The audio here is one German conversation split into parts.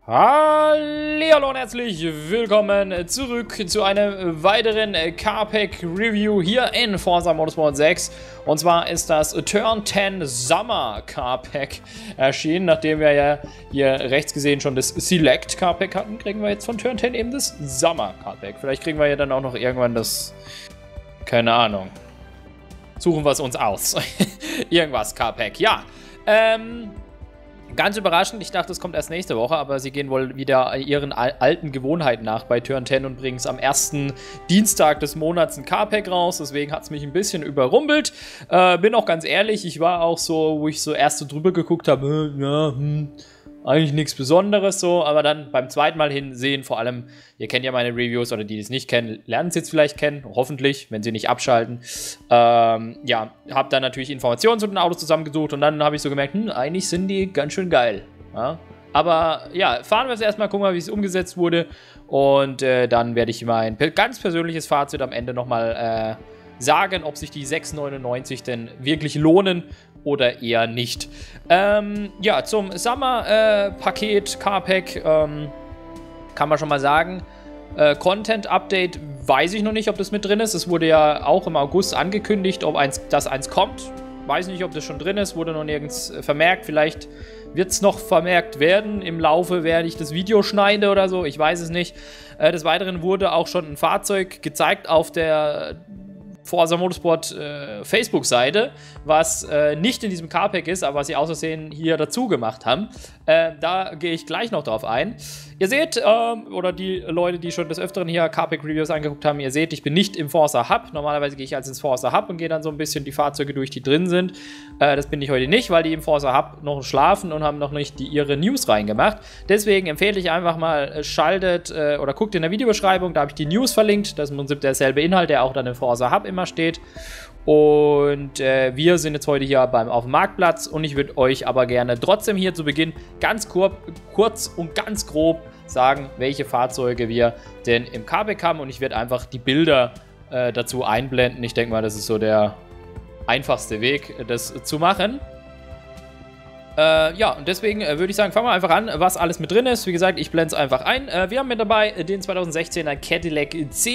Hallihallo und herzlich willkommen zurück zu einem weiteren Carpack Review hier in Forza Motorsport 6. Und zwar ist das Turn 10 Summer Carpack erschienen. Nachdem wir ja hier rechts gesehen schon das Select Carpack hatten, kriegen wir jetzt von Turn 10 eben das Summer Carpack. Vielleicht kriegen wir ja dann auch noch irgendwann das, keine Ahnung, suchen wir es uns aus. Irgendwas Carpack, ja. Ganz überraschend, ich dachte, es kommt erst nächste Woche, aber sie gehen wohl wieder ihren alten Gewohnheiten nach bei Turn 10 und bringen es am ersten Dienstag des Monats ein Carpack raus. Deswegen hat es mich ein bisschen überrumpelt. Bin auch ganz ehrlich, ich war auch so, wo ich so erst so drüber geguckt habe, eigentlich nichts Besonderes so, aber dann beim zweiten Mal hinsehen, vor allem, ihr kennt ja meine Reviews oder die es nicht kennen, lernen es jetzt vielleicht kennen, hoffentlich, wenn sie nicht abschalten. Ja, habe dann natürlich Informationen zu den Autos zusammengesucht und dann habe ich so gemerkt, eigentlich sind die ganz schön geil. Ja? Aber ja, fahren wir es erstmal, gucken wir, wie es umgesetzt wurde und dann werde ich mein ganz persönliches Fazit am Ende nochmal sagen, ob sich die 6,99 denn wirklich lohnen oder eher nicht. Ja, zum Summer-Paket, Carpack, kann man schon mal sagen. Content-Update weiß ich noch nicht, ob das mit drin ist. Es wurde ja auch im August angekündigt, ob das eins kommt. Weiß nicht, ob das schon drin ist, wurde noch nirgends vermerkt. Vielleicht wird es noch vermerkt werden im Laufe, während ich das Video schneide oder so. Ich weiß es nicht. Des Weiteren wurde auch schon ein Fahrzeug gezeigt auf der Forza Motorsport Facebook-Seite, was nicht in diesem Carpack ist, aber was sie aus Versehen hier dazu gemacht haben. Da gehe ich gleich noch drauf ein. Ihr seht, oder die Leute, die schon des Öfteren hier Carpack-Reviews angeguckt haben, ihr seht, ich bin nicht im Forza Hub. Normalerweise gehe ich als ins Forza Hub und gehe dann so ein bisschen die Fahrzeuge durch, die drin sind. Das bin ich heute nicht, weil die im Forza Hub noch schlafen und haben noch nicht ihre News reingemacht. Deswegen empfehle ich einfach mal, schaltet oder guckt in der Videobeschreibung, da habe ich die News verlinkt. Das ist im Prinzip derselbe Inhalt, der auch dann im Forza Hub immer steht. Und wir sind jetzt heute hier auf dem Marktplatz und ich würde euch aber gerne trotzdem hier zu Beginn ganz kurz und ganz grob sagen, welche Fahrzeuge wir denn im Carpack haben und ich werde einfach die Bilder dazu einblenden. Ich denke mal, das ist so der einfachste Weg, das zu machen. Ja, und deswegen würde ich sagen, fangen wir einfach an, was alles mit drin ist. Wie gesagt, ich blende es einfach ein. Wir haben mit dabei den 2016er Cadillac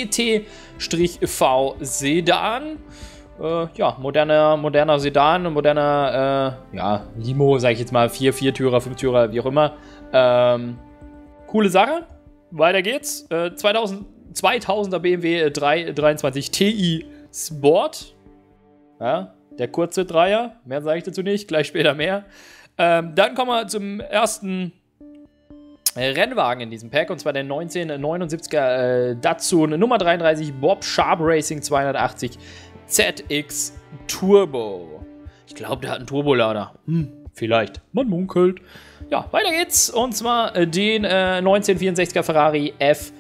CT-V Sedan. Ja, moderner Sedan, moderner, ja, Limo, sage ich jetzt mal, Viertürer, Fünftürer, wie auch immer. Coole Sache. Weiter geht's. 2000er BMW 323 Ti Sport. Ja, der kurze Dreier. Mehr sage ich dazu nicht, gleich später mehr. Dann kommen wir zum ersten Rennwagen in diesem Pack, und zwar der 1979er Datsun Nummer 33 Bob Sharp Racing 280 ZX Turbo. Ich glaube, der hat einen Turbolader. Vielleicht. Man munkelt. Ja, weiter geht's. Und zwar den 1964er Ferrari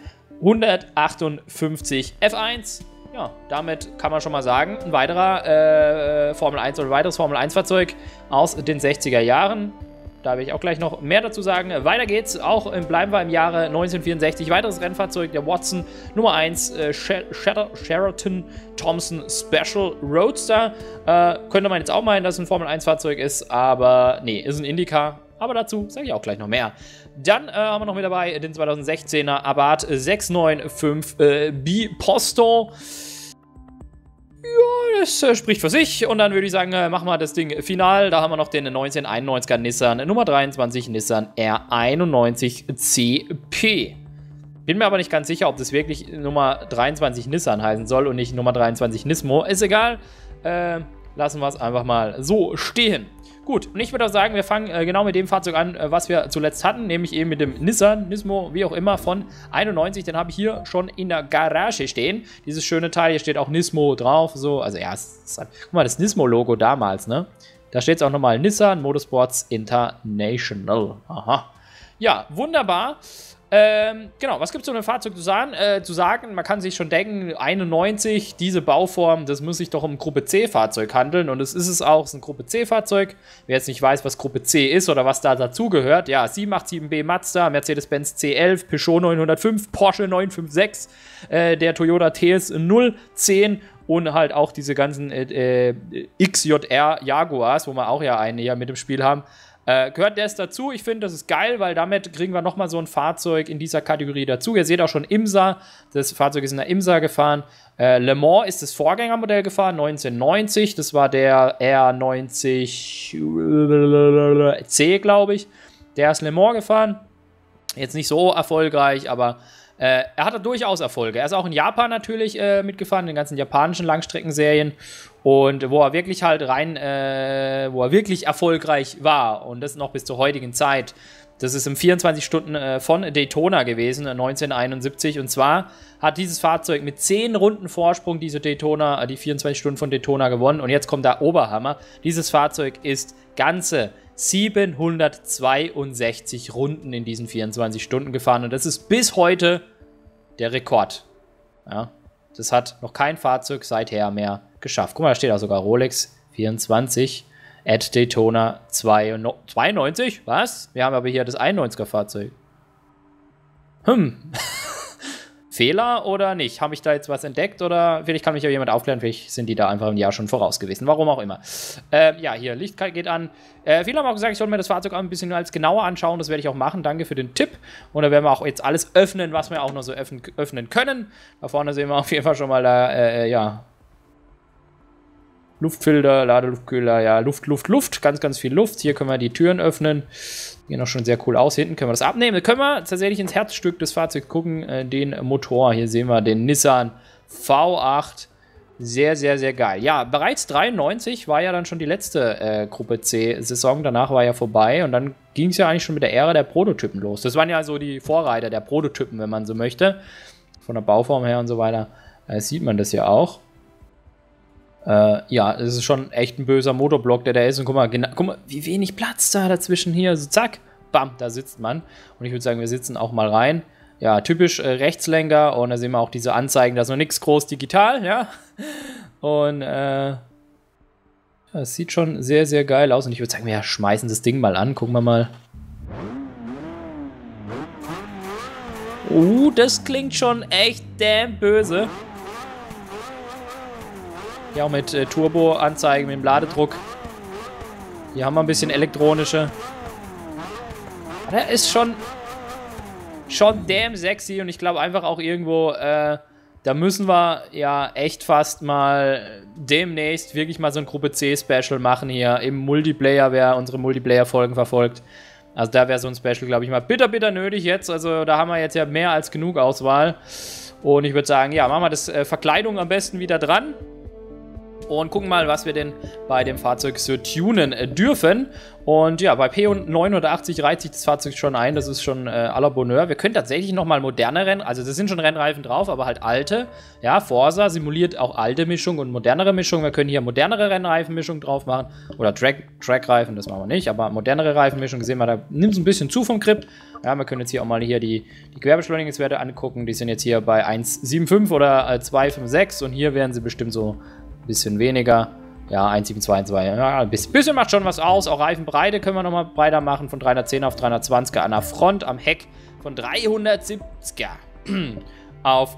F158 F1. Ja, damit kann man schon mal sagen, ein weiterer Formel 1 oder weiteres Formel 1 Fahrzeug aus den 60er Jahren. Da will ich auch gleich noch mehr dazu sagen. Weiter geht's, bleiben wir im Jahre 1964. Weiteres Rennfahrzeug, der Watson Nummer 1 Sheraton Thompson Special Roadster. Könnte man jetzt auch meinen, dass es ein Formel 1 Fahrzeug ist, aber nee, ist ein Indycar. Aber dazu sage ich auch gleich noch mehr. Dann haben wir noch mit dabei den 2016er Abarth 695 Biposto. Ja, das spricht für sich. Und dann würde ich sagen, machen wir das Ding final. Da haben wir noch den 1991er Nissan Nummer 23 Nissan R91 CP. Bin mir aber nicht ganz sicher, ob das wirklich Nummer 23 Nissan heißen soll und nicht Nummer 23 Nismo. Ist egal. Lassen wir es einfach mal so stehen. Gut, und ich würde auch sagen, wir fangen genau mit dem Fahrzeug an, was wir zuletzt hatten, nämlich eben mit dem Nissan, Nismo, wie auch immer, von 91. Den habe ich hier schon in der Garage stehen. Dieses schöne Teil, hier steht auch Nismo drauf, so, also ja, guck mal, das Nismo-Logo damals, ne? Da steht es auch nochmal Nissan Motorsports International. Aha. Ja, wunderbar. Genau, was gibt es zu dem Fahrzeug zu sagen? Man kann sich schon denken, 91, diese Bauform, das muss sich doch um ein Gruppe C-Fahrzeug handeln. Und das ist es auch, es ist ein Gruppe C-Fahrzeug. Wer jetzt nicht weiß, was Gruppe C ist oder was da dazugehört, ja, 787B Mazda, Mercedes-Benz C11, Peugeot 905, Porsche 956, der Toyota TS 010 und halt auch diese ganzen XJR Jaguars, wo wir auch ja einen hier mit im Spiel haben. Gehört das dazu? Ich finde, das ist geil, weil damit kriegen wir nochmal so ein Fahrzeug in dieser Kategorie dazu. Ihr seht auch schon IMSA, das Fahrzeug ist in der IMSA gefahren. Le Mans ist das Vorgängermodell gefahren, 1990. Das war der R90C, glaube ich. Der ist Le Mans gefahren. Jetzt nicht so erfolgreich, aber er hatte durchaus Erfolge. Er ist auch in Japan natürlich mitgefahren, in den ganzen japanischen Langstreckenserien. Und wo er wirklich halt wo er wirklich erfolgreich war. Und das noch bis zur heutigen Zeit. Das ist im 24 Stunden von Daytona gewesen, 1971. Und zwar hat dieses Fahrzeug mit 10 Runden Vorsprung die 24 Stunden von Daytona gewonnen. Und jetzt kommt der Oberhammer. Dieses Fahrzeug ist ganze 762 Runden in diesen 24 Stunden gefahren. Und das ist bis heute der Rekord. Ja, das hat noch kein Fahrzeug seither mehr geschafft. Guck mal, da steht auch sogar Rolex 24 at Daytona 92. Was? Wir haben aber hier das 91er Fahrzeug. Fehler oder nicht? Habe ich da jetzt was entdeckt oder vielleicht kann mich ja jemand aufklären, vielleicht sind die da einfach ein Jahr schon voraus gewesen. Warum auch immer. Ja, hier, Licht geht an. Viele haben auch gesagt, ich soll mir das Fahrzeug auch ein bisschen als genauer anschauen. Das werde ich auch machen. Danke für den Tipp. Und da werden wir auch jetzt alles öffnen, was wir auch noch so öffnen können. Da vorne sehen wir auf jeden Fall schon mal da, ja, Luftfilter, Ladeluftkühler, ja, Luft, ganz, ganz viel Luft. Hier können wir die Türen öffnen. Sieht noch schon sehr cool aus. Hinten können wir das abnehmen. Da können wir tatsächlich ins Herzstück des Fahrzeugs gucken, den Motor. Hier sehen wir den Nissan V8. Sehr, sehr, sehr geil. Ja, bereits 93 war ja dann schon die letzte Gruppe C-Saison. Danach war ja vorbei und dann ging es ja eigentlich schon mit der Ära der Prototypen los. Das waren ja so die Vorreiter der Prototypen, wenn man so möchte. Von der Bauform her und so weiter sieht man das ja auch. Ja, es ist schon echt ein böser Motorblock, der da ist. Und guck mal, wie wenig Platz da dazwischen hier. So zack, bam, da sitzt man. Und ich würde sagen, wir sitzen auch mal rein. Ja, typisch Rechtslenker. Und da sehen wir auch diese Anzeigen, da ist noch nichts groß digital, ja. Und es sieht schon sehr, sehr geil aus. Und ich würde sagen, wir schmeißen das Ding mal an. Gucken wir mal. Das klingt schon echt damn böse. Ja, auch mit Turbo-Anzeigen, mit dem Ladedruck. Hier haben wir ein bisschen elektronische. Der ist schon damn sexy und ich glaube einfach auch irgendwo, da müssen wir ja echt fast mal demnächst wirklich mal so ein Gruppe C-Special machen hier im Multiplayer, wer unsere Multiplayer-Folgen verfolgt. Also da wäre so ein Special, glaube ich, mal bitter nötig jetzt. Also da haben wir jetzt ja mehr als genug Auswahl. Und ich würde sagen, ja, machen wir das Verkleidung am besten wieder dran. Und gucken mal, was wir denn bei dem Fahrzeug so tunen dürfen. Und ja, bei P980 reiht sich das Fahrzeug schon ein. Das ist schon à la Bonheur. Wir können tatsächlich nochmal moderne Rennen, also das sind schon Rennreifen drauf, aber halt alte. Ja, Forza simuliert auch alte Mischung und modernere Mischung. Wir können hier modernere Rennreifenmischung drauf machen. Oder Trackreifen, das machen wir nicht. Aber modernere Reifenmischung, sehen wir, da nimmt es ein bisschen zu vom Grip. Ja, wir können jetzt hier auch mal hier die Querbeschleunigungswerte angucken. Die sind jetzt hier bei 1,75 oder 2,56 und hier wären sie bestimmt so bisschen weniger. Ja, 1,722. Ja, ein bisschen macht schon was aus. Auch Reifenbreite können wir nochmal breiter machen. Von 310 auf 320er an der Front. Am Heck von 370er auf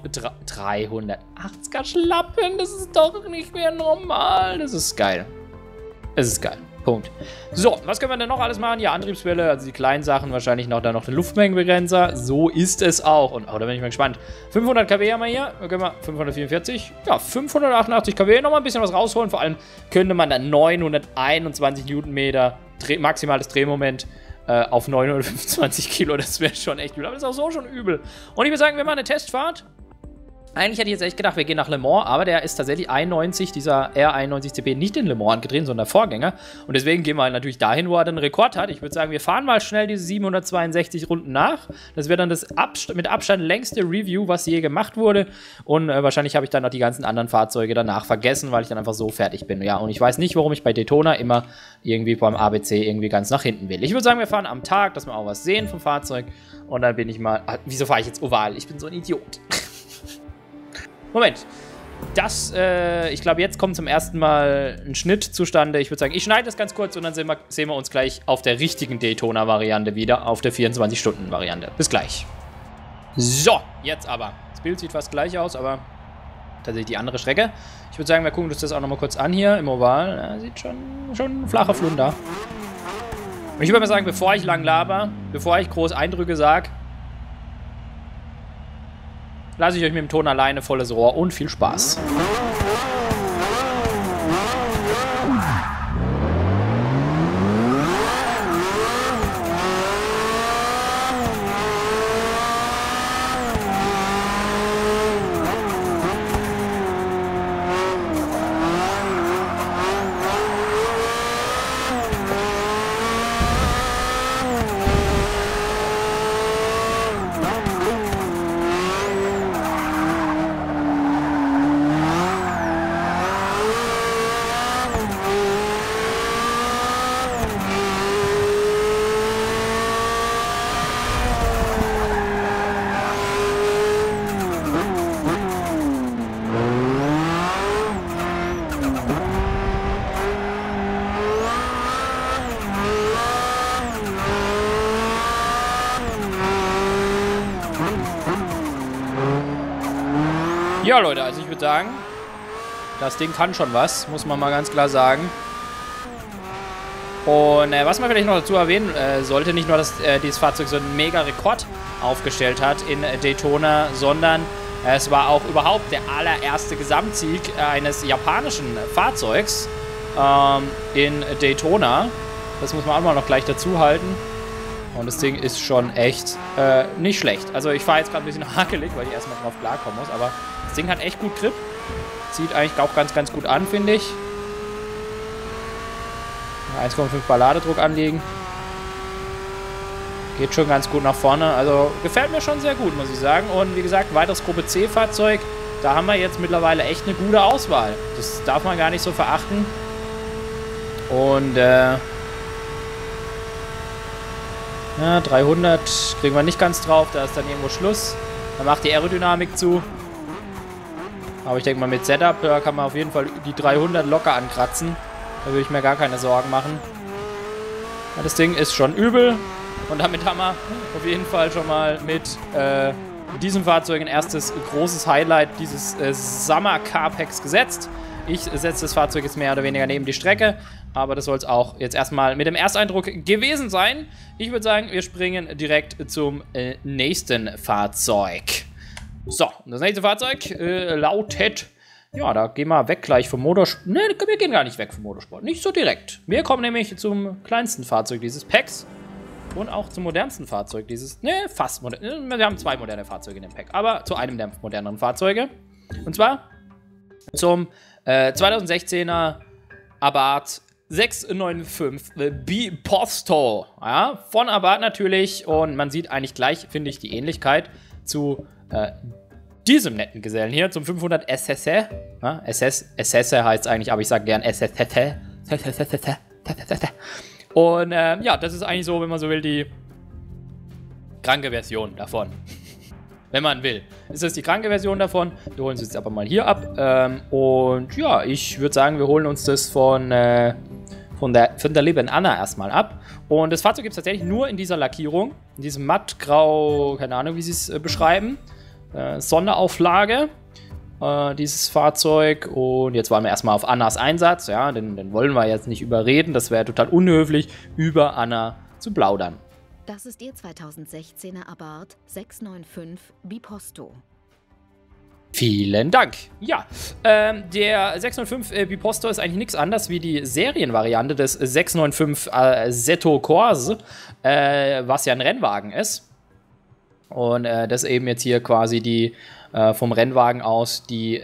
380er Schlappen. Das ist doch nicht mehr normal. Das ist geil. Es ist geil. Punkt. So, was können wir denn noch alles machen? Ja, Antriebswelle, also die kleinen Sachen, wahrscheinlich noch den Luftmengenbegrenzer. So ist es auch. Und da bin ich mal gespannt. 500 kW haben wir hier. Da können wir 544. Ja, 588 kW. Nochmal ein bisschen was rausholen. Vor allem könnte man dann 921 Newtonmeter maximales Drehmoment auf 925 Kilo. Das wäre schon echt übel. Aber das ist auch so schon übel. Und ich würde sagen, wir machen eine Testfahrt. Eigentlich hätte ich jetzt echt gedacht, wir gehen nach Le Mans, aber der ist tatsächlich 91, dieser R91CP, nicht in Le Mans angetreten, sondern der Vorgänger. Und deswegen gehen wir halt natürlich dahin, wo er den Rekord hat. Ich würde sagen, wir fahren mal schnell diese 762 Runden nach. Das wäre dann das mit Abstand längste Review, was je gemacht wurde. Und wahrscheinlich habe ich dann noch die ganzen anderen Fahrzeuge danach vergessen, weil ich dann einfach so fertig bin. Ja, und ich weiß nicht, warum ich bei Daytona immer irgendwie beim ABC irgendwie ganz nach hinten will. Ich würde sagen, wir fahren am Tag, dass wir auch was sehen vom Fahrzeug. Und dann bin ich mal... wieso fahre ich jetzt oval? Ich bin so ein Idiot. Moment. Ich glaube, jetzt kommt zum ersten Mal ein Schnitt zustande. Ich würde sagen, ich schneide das ganz kurz und dann sehen wir uns gleich auf der richtigen Daytona-Variante wieder, auf der 24-Stunden-Variante. Bis gleich. So, jetzt aber. Das Bild sieht fast gleich aus, aber tatsächlich die andere Strecke. Ich würde sagen, wir gucken uns das auch nochmal kurz an hier im Oval. Ja, sieht schon ein flacher Flunder. Und ich würde mal sagen, bevor ich lang laber, bevor ich groß Eindrücke sage, lasse ich euch mit dem Ton alleine, volles Rohr und viel Spaß. Ja, Leute, also ich würde sagen, das Ding kann schon was, muss man mal ganz klar sagen. Und was man vielleicht noch dazu erwähnen sollte, nicht nur, dass dieses Fahrzeug so einen Mega-Rekord aufgestellt hat in Daytona, sondern es war auch überhaupt der allererste Gesamtsieg eines japanischen Fahrzeugs in Daytona. Das muss man auch mal noch gleich dazu halten. Und das Ding ist schon echt nicht schlecht. Also ich fahre jetzt gerade ein bisschen hakelig, weil ich erstmal drauf klarkommen muss. Aber das Ding hat echt gut Grip. Sieht eigentlich auch ganz, ganz gut an, finde ich. 1,5 Bar Ladedruck anlegen. Geht schon ganz gut nach vorne. Also gefällt mir schon sehr gut, muss ich sagen. Und wie gesagt, ein weiteres Gruppe C Fahrzeug. Da haben wir jetzt mittlerweile echt eine gute Auswahl. Das darf man gar nicht so verachten. Und ja, 300 kriegen wir nicht ganz drauf. Da ist dann irgendwo Schluss. Da macht die Aerodynamik zu. Aber ich denke mal, mit Setup kann man auf jeden Fall die 300 locker ankratzen. Da würde ich mir gar keine Sorgen machen. Ja, das Ding ist schon übel. Und damit haben wir auf jeden Fall schon mal mit diesem Fahrzeug ein erstes großes Highlight dieses Summer Car-Packs gesetzt. Ich setze das Fahrzeug jetzt mehr oder weniger neben die Strecke. Aber das soll es auch jetzt erstmal mit dem Ersteindruck gewesen sein. Ich würde sagen, wir springen direkt zum nächsten Fahrzeug. So, das nächste Fahrzeug lautet... Ja, da gehen wir weg gleich vom Motorsport. Ne, wir gehen gar nicht weg vom Motorsport. Nicht so direkt. Wir kommen nämlich zum kleinsten Fahrzeug dieses Packs. Und auch zum modernsten Fahrzeug dieses... Ne, fast modern. Wir haben zwei moderne Fahrzeuge in dem Pack. Aber zu einem der moderneren Fahrzeuge. Und zwar zum 2016er Abarth 695 Biposto. Ja, von Abarth natürlich. Und man sieht eigentlich gleich, finde ich, die Ähnlichkeit zu diesem netten Gesellen hier, zum 500 SSE. Ja, SSE heißt eigentlich, aber ich sage gern SSE. Und ja, das ist eigentlich so, wenn man so will, die kranke Version davon. Wenn man will. Ist das die kranke Version davon? Wir holen es jetzt aber mal hier ab. Und ja, ich würde sagen, wir holen uns das von der lieben Anna erstmal ab. Und das Fahrzeug gibt es tatsächlich nur in dieser Lackierung. In diesem mattgrau, keine Ahnung, wie sie es beschreiben. Sonderauflage. Dieses Fahrzeug. Und jetzt wollen wir erstmal auf Annas Einsatz. Ja, den wollen wir jetzt nicht überreden. Das wäre total unhöflich, über Anna zu plaudern. Das ist Ihr 2016er Abarth 695 Biposto. Vielen Dank. Ja, der 695 Biposto ist eigentlich nichts anderes wie die Serienvariante des 695 Assetto Corsa, was ja ein Rennwagen ist. Und das eben jetzt hier quasi die vom Rennwagen aus die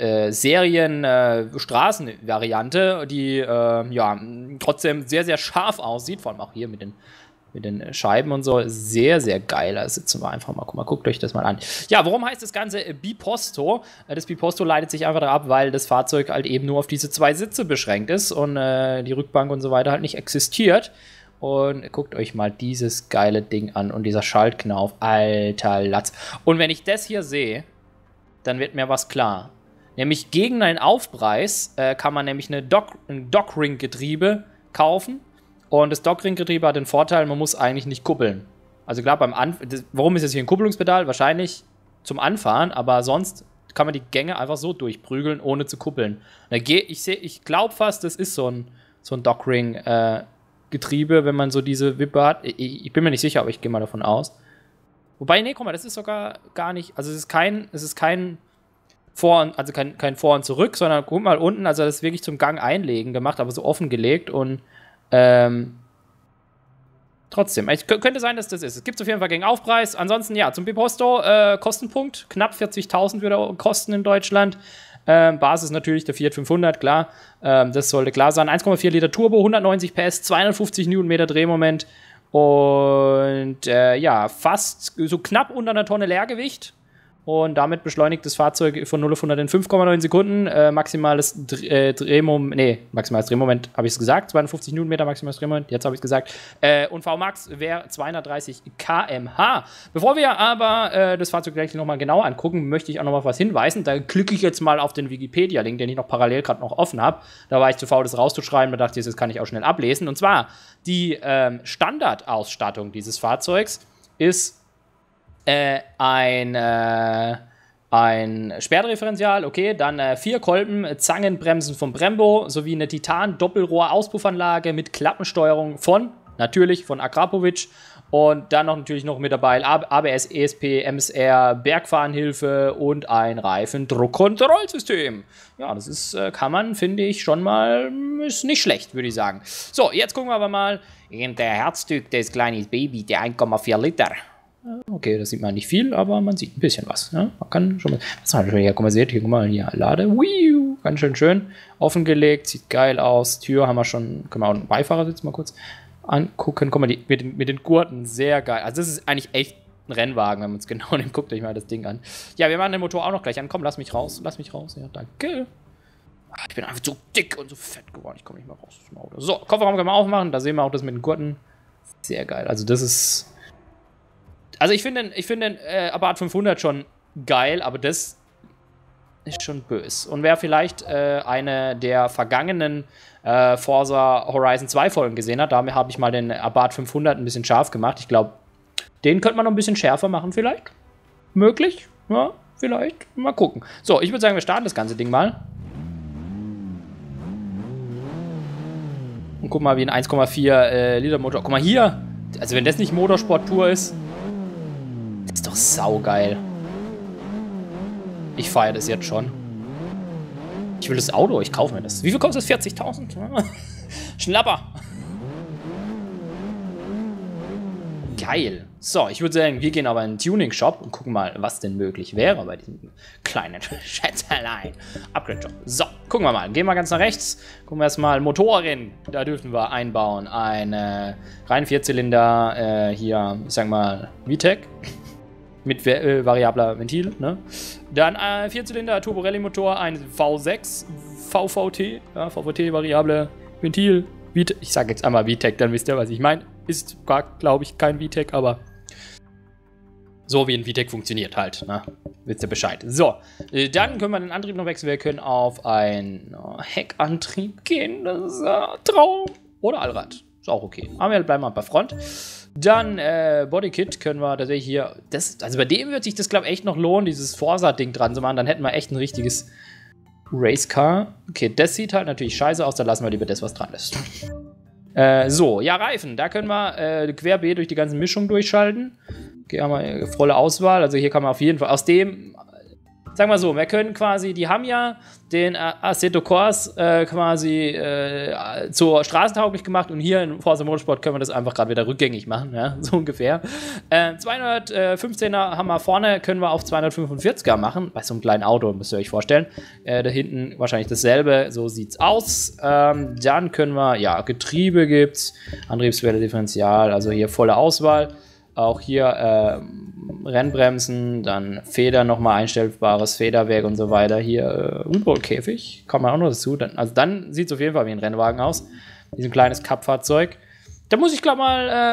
Serien-Straßenvariante, die ja trotzdem sehr, sehr scharf aussieht, vor allem auch hier mit den Scheiben und so. Sehr, sehr geil. Da sitzen wir einfach mal. Guck mal, guckt euch das mal an. Ja, warum heißt das Ganze Biposto? Das Biposto leitet sich einfach darauf ab, weil das Fahrzeug halt eben nur auf diese zwei Sitze beschränkt ist und die Rückbank und so weiter halt nicht existiert. Und guckt euch mal dieses geile Ding an und dieser Schaltknauf. Alter Latz. Und wenn ich das hier sehe, dann wird mir was klar. Nämlich gegen einen Aufpreis kann man nämlich ein Dockring-Getriebe kaufen. Und das Dockring-Getriebe hat den Vorteil, man muss eigentlich nicht kuppeln. Also klar, warum ist jetzt hier ein Kupplungspedal? Wahrscheinlich zum Anfahren, aber sonst kann man die Gänge einfach so durchprügeln, ohne zu kuppeln. Ich glaube fast, das ist so ein Dockring Getriebe, wenn man so diese Wippe hat. Ich bin mir nicht sicher, aber ich gehe mal davon aus. Wobei, nee, guck mal, das ist sogar gar nicht, also es ist kein Vor- und, also kein Vor- und Zurück, sondern guck mal unten, also das ist wirklich zum Gang einlegen gemacht, aber so offen gelegt und trotzdem, könnte sein, dass das ist. Es gibt auf jeden Fall gegen Aufpreis. Ansonsten, ja, zum Biposto, Kostenpunkt, knapp 40.000 würde er kosten in Deutschland. Basis natürlich der Fiat 500, klar. Das sollte klar sein. 1,4 Liter Turbo, 190 PS, 250 Newtonmeter Drehmoment und ja, fast so knapp unter einer Tonne Leergewicht. Und damit beschleunigt das Fahrzeug von 0 auf 100 in 5,9 Sekunden. Maximales Drehmoment, habe ich es gesagt. 250 Newtonmeter maximales Drehmoment, jetzt habe ich es gesagt. Und VMAX wäre 230 km/h. Bevor wir aber das Fahrzeug gleich nochmal genau angucken, möchte ich auch noch mal auf was hinweisen. Da klicke ich jetzt mal auf den Wikipedia-Link, den ich noch parallel gerade noch offen habe. Da war ich zu faul, das rauszuschreiben. Da dachte ich, das kann ich auch schnell ablesen. Und zwar, die Standardausstattung dieses Fahrzeugs ist ein Sperrdifferential, okay, dann 4 Kolben, Zangenbremsen von Brembo sowie eine Titan-Doppelrohr-Auspuffanlage mit Klappensteuerung von Akrapovic und dann natürlich noch mit dabei ABS, ESP, MSR, Bergfahrenhilfe und ein Reifendruckkontrollsystem. Ja, das ist, kann man, finde ich, schon mal, ist nicht schlecht, würde ich sagen. So, jetzt gucken wir aber mal in der Herzstück des kleinen Baby, der 1,4 Liter. Okay, das sieht man nicht viel, aber man sieht ein bisschen was. Ne? Man kann schon mal. Was haben wir hier? Guck mal, seht hier, guck mal, hier, Lade. Ganz schön offengelegt, sieht geil aus. Tür haben wir schon. Können wir auch einen Beifahrersitz mal kurz angucken. Guck mal, mit den Gurten, sehr geil. Also, das ist eigentlich echt ein Rennwagen, wenn man es genau nimmt. Guckt euch mal das Ding an. Ja, wir machen den Motor auch noch gleich an. Komm, lass mich raus. Ja, danke. Ich bin einfach so dick und so fett geworden. Ich komme nicht mehr raus aus dem Auto. So, Kofferraum können wir aufmachen. Da sehen wir auch das mit den Gurten. Sehr geil. Also, das ist. Also ich finde den Abarth 500 schon geil, aber das ist schon böse. Und wer vielleicht eine der vergangenen Forza Horizon 2 Folgen gesehen hat, da habe ich mal den Abarth 500 ein bisschen scharf gemacht. Ich glaube, den könnte man noch ein bisschen schärfer machen vielleicht. Möglich? Ja, vielleicht. Mal gucken. So, ich würde sagen, wir starten das ganze Ding mal. Und guck mal, wie ein 1,4 Liter Motor. Guck mal hier. Also wenn das nicht Motorsport pur ist. Das ist doch saugeil. Ich feiere das jetzt schon. Ich will das Auto, ich kaufe mir das. Wie viel kostet das? 40.000? Schnapper. Geil. So, ich würde sagen, wir gehen aber in den Tuning-Shop und gucken mal, was denn möglich wäre bei diesem kleinen Schätzelein. Upgrade-Shop. So, gucken wir mal. Gehen wir ganz nach rechts. Gucken wir erstmal Motoren. Da dürfen wir einbauen. Eine rein Vierzylinder, hier, ich sag mal, VTEC. Mit variabler Ventil, ne? Dann Vierzylinder Turbo-Rallye-Motor, ein V6 VVT, ja, VVT, variable Ventil. Ich sage jetzt einmal VTEC, dann wisst ihr, was ich meine. Ist, glaube ich, kein VTEC, aber so wie ein VTEC funktioniert halt, ne? Wisst ihr Bescheid. So, dann können wir den Antrieb noch wechseln. Wir können auf einen Heckantrieb gehen. Das ist Traum. Oder Allrad. Ist auch okay. Aber wir bleiben mal bei Front. Dann Bodykit können wir tatsächlich hier. Also bei dem wird sich das, glaube ich, echt noch lohnen, dieses Forza-Ding dran zu machen. Dann hätten wir echt ein richtiges Racecar. Okay, das sieht halt natürlich scheiße aus. Da lassen wir lieber das, was dran ist. So, ja, Reifen. Da können wir querbeet durch die ganzen Mischungen durchschalten. Okay, haben wir volle Auswahl. Also hier kann man auf jeden Fall aus dem. Sagen wir so, wir können quasi, die haben ja den Assetto Corsa quasi zur straßentauglich gemacht und hier in Forza Motorsport können wir das einfach gerade wieder rückgängig machen, ja, so ungefähr. 215er haben wir vorne, können wir auf 245er machen, bei so einem kleinen Auto, müsst ihr euch vorstellen. Da hinten wahrscheinlich dasselbe, so sieht's aus. Dann können wir, ja, Getriebe gibt's, Antriebswelle, Differential, also hier volle Auswahl. Auch hier Rennbremsen, dann Federn, nochmal einstellbares Federwerk und so weiter. Hier Überrollkäfig, kommt man auch noch dazu. Dann sieht es auf jeden Fall wie ein Rennwagen aus. Diesem kleines Cup-Fahrzeug. Da muss ich, glaube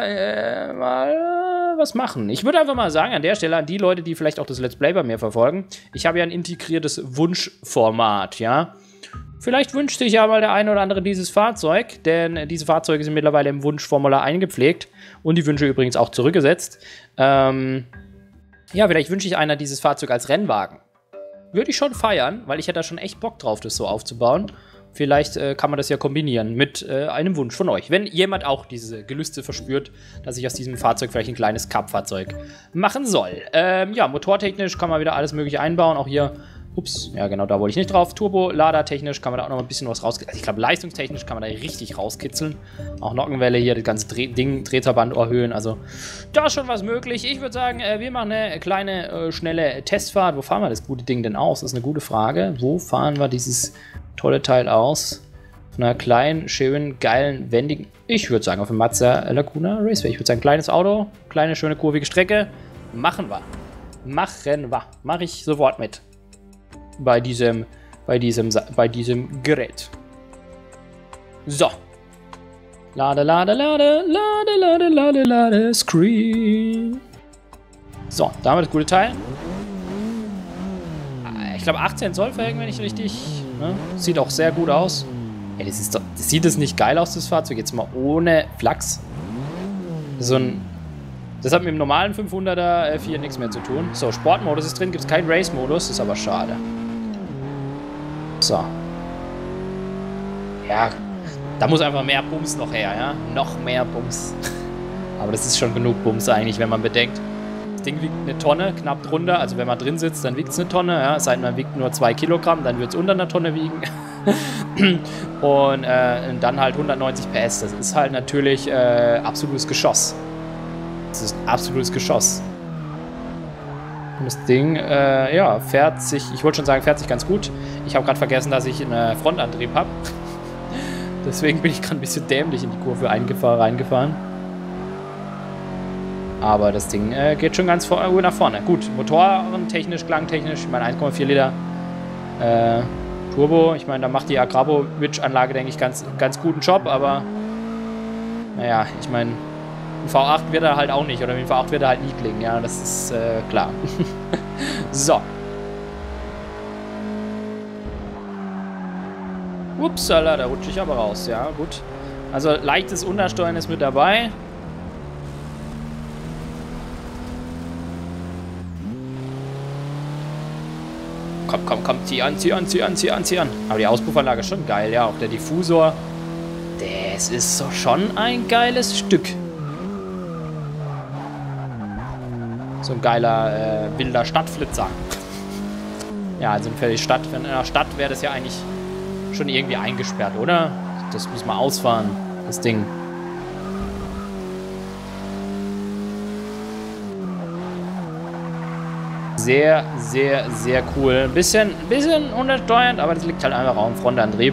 mal was machen. Ich würde einfach mal sagen, an der Stelle, an die Leute, die vielleicht auch das Let's Play bei mir verfolgen, ich habe ja ein integriertes Wunschformat, ja. Vielleicht wünscht sich ja mal der eine oder andere dieses Fahrzeug, denn diese Fahrzeuge sind mittlerweile im Wunschformular eingepflegt und die Wünsche übrigens auch zurückgesetzt. Ja, vielleicht wünsche ich einer dieses Fahrzeug als Rennwagen. Würde ich schon feiern, weil ich hätte da schon echt Bock drauf, das so aufzubauen. vielleicht kann man das ja kombinieren mit einem Wunsch von euch. Wenn jemand auch diese Gelüste verspürt, dass ich aus diesem Fahrzeug vielleicht ein kleines Cup-Fahrzeug machen soll. Ja, motortechnisch kann man wieder alles mögliche einbauen. Auch hier, ups, ja genau, da wollte ich nicht drauf. Turbo-Lader-technisch kann man da auch noch ein bisschen was rauskitzeln. Also ich glaube, leistungstechnisch kann man da richtig rauskitzeln. Auch Nockenwelle hier, das ganze Drehzahlband erhöhen. Also da ist schon was möglich. Ich würde sagen, wir machen eine kleine, schnelle Testfahrt. Wo fahren wir das gute Ding denn aus? Das ist eine gute Frage. Wo fahren wir dieses tolle Teil aus? Auf einer kleinen, schönen, geilen, wendigen, ich würde sagen, auf dem Mazda Laguna Raceway. Ich würde sagen, kleines Auto, kleine, schöne, kurvige Strecke. Machen wir. Mache ich sofort mit. Bei diesem Gerät. So. Lade, Screen. So, da haben wir das gute Teil. Ich glaube 18 Zoll Felgen, wenn ich richtig. Ne? Sieht auch sehr gut aus. Ey, sieht es nicht geil aus, das Fahrzeug? Jetzt mal ohne Flachs. Das hat mit dem normalen 500er F4 nichts mehr zu tun. So, Sportmodus ist drin, gibt es keinen Race-Modus, ist aber schade. So. Ja, da muss einfach mehr Bums noch her, ja? Noch mehr Bums. Aber das ist schon genug Bums eigentlich, wenn man bedenkt. Das Ding wiegt eine Tonne, knapp drunter. Also wenn man drin sitzt, dann wiegt es eine Tonne. Ja? Es sei denn, man wiegt nur 2 Kilogramm, dann wird es unter einer Tonne wiegen. Und dann halt 190 PS. Das ist halt natürlich absolutes Geschoss. Das ist ein absolutes Geschoss. Und das Ding, ja, fährt sich, ich wollte schon sagen, fährt sich ganz gut. Ich habe gerade vergessen, dass ich einen Frontantrieb habe. Deswegen bin ich gerade ein bisschen dämlich in die Kurve reingefahren. Aber das Ding geht schon ganz gut nach vorne. Gut, motorentechnisch, klangtechnisch, ich meine 1,4 Liter Turbo. Ich meine, da macht die Agrapovic-Anlage, denke ich, ganz guten Job. Aber, naja, ich meine, ein V8 wird er halt auch nicht. Oder mit dem V8 wird er halt nie klingen. Ja, das ist klar. So. Upsala, da rutsche ich aber raus. Ja, gut. Also leichtes Untersteuern ist mit dabei. Komm, zieh an. Aber die Auspuffanlage ist schon geil, ja. Auch der Diffusor. Das ist so schon ein geiles Stück. So ein geiler, wilder Stadtflitzer. Ja, also in der Stadt wäre das ja eigentlich schon irgendwie eingesperrt, oder? Das muss man ausfahren, das Ding. Sehr, sehr, sehr cool. Ein bisschen untersteuernd, aber das liegt halt einfach auch im Frontantrieb.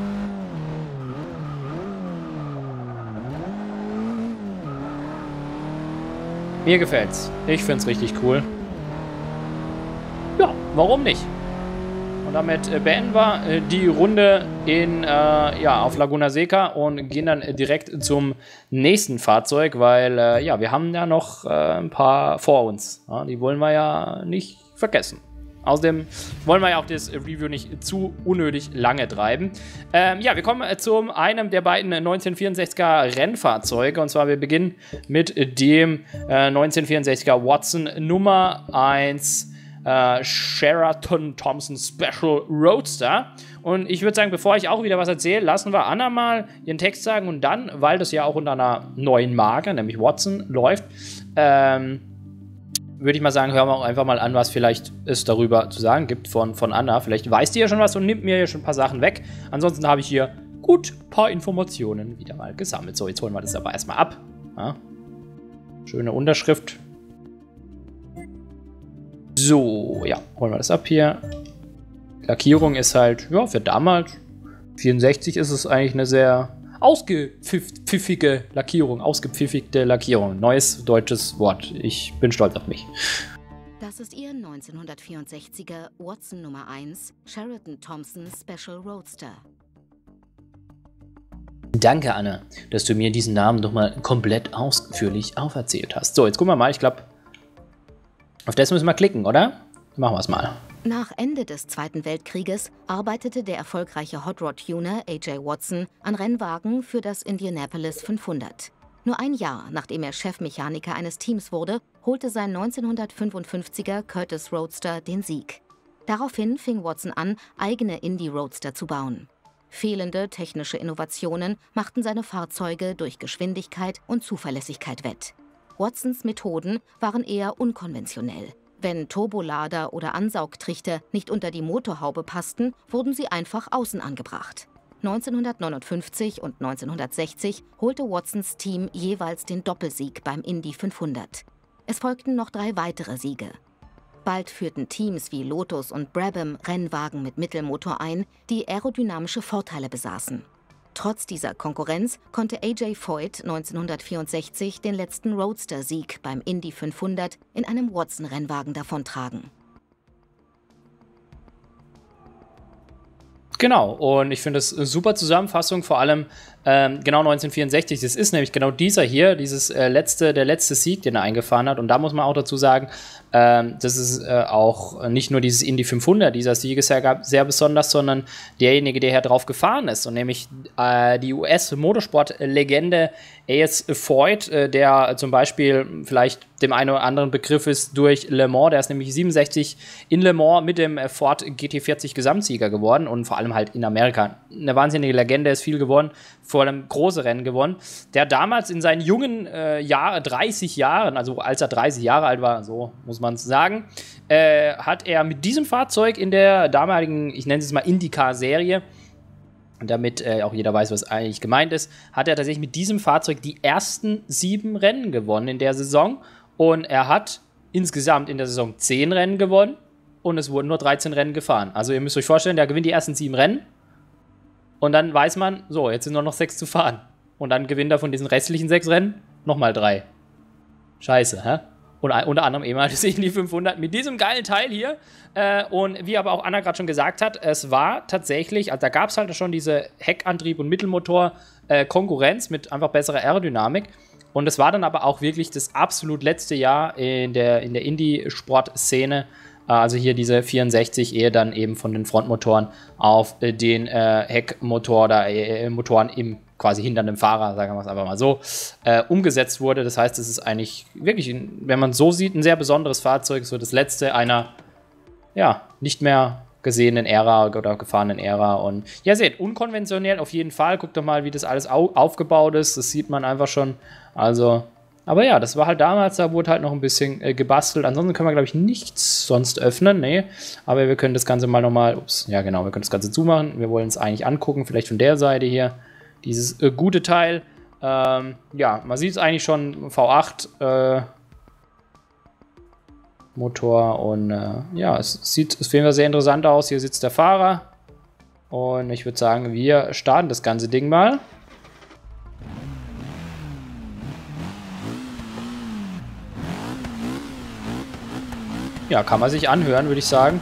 Mir gefällt's. Ich find's richtig cool. Ja, warum nicht? Und damit beenden wir die Runde auf Laguna Seca und gehen dann direkt zum nächsten Fahrzeug, weil ja, wir haben ja noch ein paar vor uns. Ja, die wollen wir ja nicht vergessen. Außerdem wollen wir ja auch das Review nicht zu unnötig lange treiben. Ja, wir kommen zu einem der beiden 1964er Rennfahrzeuge. Und zwar wir beginnen mit dem 1964er Watson Nummer 1 Sheraton Thompson Special Roadster. Und ich würde sagen, bevor ich auch wieder was erzähle, lassen wir Anna mal ihren Text sagen. Und dann, weil das ja auch unter einer neuen Marke, nämlich Watson, läuft, würde ich mal sagen, hören wir auch einfach mal an, was vielleicht es darüber zu sagen gibt von Anna. Vielleicht weiß die ja schon was und nimmt mir ja schon ein paar Sachen weg. Ansonsten habe ich hier gut ein paar Informationen wieder mal gesammelt. So, jetzt holen wir das aber erstmal ab. Ja. Schöne Unterschrift. So, ja, holen wir das ab hier. Lackierung ist halt, ja, für damals, 64 ist es eigentlich eine sehr ausgepfiffige Lackierung, ausgepfiffigte Lackierung. Neues deutsches Wort. Ich bin stolz auf mich. Das ist Ihr 1964er Watson Nummer 1 Sheraton Thompson Special Roadster. Danke, Anna, dass du mir diesen Namen nochmal komplett ausführlich auferzählt hast. So, jetzt gucken wir mal. Ich glaube, auf das müssen wir klicken, oder? Machen wir es mal. Nach Ende des Zweiten Weltkrieges arbeitete der erfolgreiche Hot Rod Tuner A.J. Watson an Rennwagen für das Indianapolis 500. Nur ein Jahr, nachdem er Chefmechaniker eines Teams wurde, holte sein 1955er Curtiss Roadster den Sieg. Daraufhin fing Watson an, eigene Indy Roadster zu bauen. Fehlende technische Innovationen machten seine Fahrzeuge durch Geschwindigkeit und Zuverlässigkeit wett. Watsons Methoden waren eher unkonventionell. Wenn Turbolader oder Ansaugtrichter nicht unter die Motorhaube passten, wurden sie einfach außen angebracht. 1959 und 1960 holte Watsons Team jeweils den Doppelsieg beim Indy 500. Es folgten noch 3 weitere Siege. Bald führten Teams wie Lotus und Brabham Rennwagen mit Mittelmotor ein, die aerodynamische Vorteile besaßen. Trotz dieser Konkurrenz konnte A.J. Foyt 1964 den letzten Roadster-Sieg beim Indy 500 in einem Watson-Rennwagen davontragen. Genau, und ich finde das eine super Zusammenfassung, vor allem genau 1964. Das ist nämlich genau dieser hier, der letzte Sieg, den er eingefahren hat. Und da muss man auch dazu sagen, das ist auch nicht nur dieses Indy 500, dieser Sieg ist ja sehr besonders, sondern derjenige, der hier drauf gefahren ist. Und nämlich die US-Motorsport-Legende A.S. Foyt, der zum Beispiel vielleicht dem einen oder anderen Begriff ist durch Le Mans. Der ist nämlich 67 in Le Mans mit dem Ford GT40 Gesamtsieger geworden und vor allem halt in Amerika. Eine wahnsinnige Legende, ist viel gewonnen, vor allem große Rennen gewonnen. Der damals in seinen jungen 30 Jahren, also als er 30 Jahre alt war, so muss man es sagen, hat er mit diesem Fahrzeug in der damaligen, ich nenne es mal IndyCar-Serie, damit auch jeder weiß, was eigentlich gemeint ist, hat er tatsächlich mit diesem Fahrzeug die ersten 7 Rennen gewonnen in der Saison. Und er hat insgesamt in der Saison 10 Rennen gewonnen und es wurden nur 13 Rennen gefahren. Also ihr müsst euch vorstellen, der gewinnt die ersten 7 Rennen und dann weiß man, so, jetzt sind nur noch 6 zu fahren. Und dann gewinnt er von diesen restlichen 6 Rennen nochmal 3. Scheiße, hä? Und unter anderem eben das Indy 500 mit diesem geilen Teil hier. Und wie aber auch Anna gerade schon gesagt hat, es war tatsächlich, also da gab es halt schon diese Heckantrieb- und Mittelmotor-Konkurrenz mit einfach besserer Aerodynamik. Und es war dann aber auch wirklich das absolut letzte Jahr in der Indy-Sport-Szene. Also hier diese 64, ehe dann eben von den Frontmotoren auf den Heckmotor oder Motoren im quasi hinter dem Fahrer, sagen wir es einfach mal so, umgesetzt wurde. Das heißt, es ist eigentlich wirklich, wenn man so sieht, ein sehr besonderes Fahrzeug, so das letzte einer, ja, nicht mehr gesehenen Ära oder gefahrenen Ära. Und ja, seht, unkonventionell auf jeden Fall. Guckt doch mal, wie das alles aufgebaut ist. Das sieht man einfach schon. Also, aber ja, das war halt damals, da wurde halt noch ein bisschen gebastelt. Ansonsten können wir, glaube ich, nichts sonst öffnen. Nee, aber wir können das Ganze mal nochmal, ja genau, wir können das Ganze zumachen. Wir wollen es eigentlich angucken, vielleicht von der Seite hier. Dieses gute Teil. Ja, man sieht es eigentlich schon, V8 Motor und ja, es sieht auf jeden Fall sehr interessant aus. Hier sitzt der Fahrer und ich würde sagen, wir starten das ganze Ding mal. Ja, kann man sich anhören, würde ich sagen.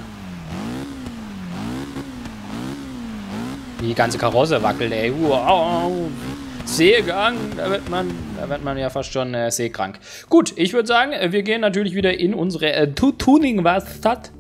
Wie die ganze Karosse wackelt, ey. Wow. Seegang, da wird man ja fast schon seekrank. Gut, ich würde sagen, wir gehen natürlich wieder in unsere Tuning-Werkstatt.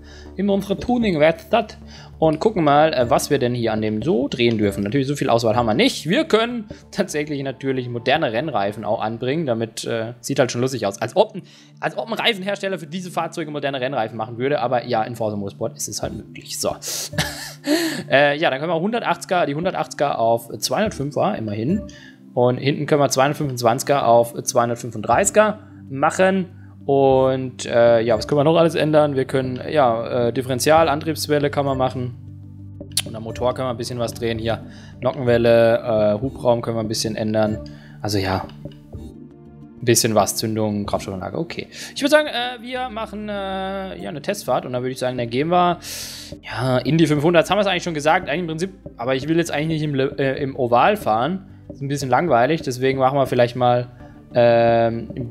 Und gucken mal, was wir denn hier an dem so drehen dürfen. Natürlich, so viel Auswahl haben wir nicht. Wir können tatsächlich natürlich moderne Rennreifen auch anbringen. Damit sieht halt schon lustig aus. Als ob ein Reifenhersteller für diese Fahrzeuge moderne Rennreifen machen würde. Aber ja, in Forza Motorsport ist es halt möglich. So. Ja, dann können wir die 180er auf 205er, immerhin. Und hinten können wir 225er auf 235er machen. Und ja, was können wir noch alles ändern? Wir können, ja, Differential, Antriebswelle kann man machen. Und am Motor können wir ein bisschen was drehen. Hier Nockenwelle, Hubraum können wir ein bisschen ändern. Also ja, ein bisschen was, Zündung, Kraftstoffanlage, okay. Ich würde sagen, wir machen ja, eine Testfahrt. Und dann würde ich sagen, dann gehen wir, ja, Indy 500. Das haben wir es eigentlich schon gesagt, eigentlich im Prinzip. Aber ich will jetzt eigentlich nicht im Oval fahren. Das ist ein bisschen langweilig, deswegen machen wir vielleicht mal ich bin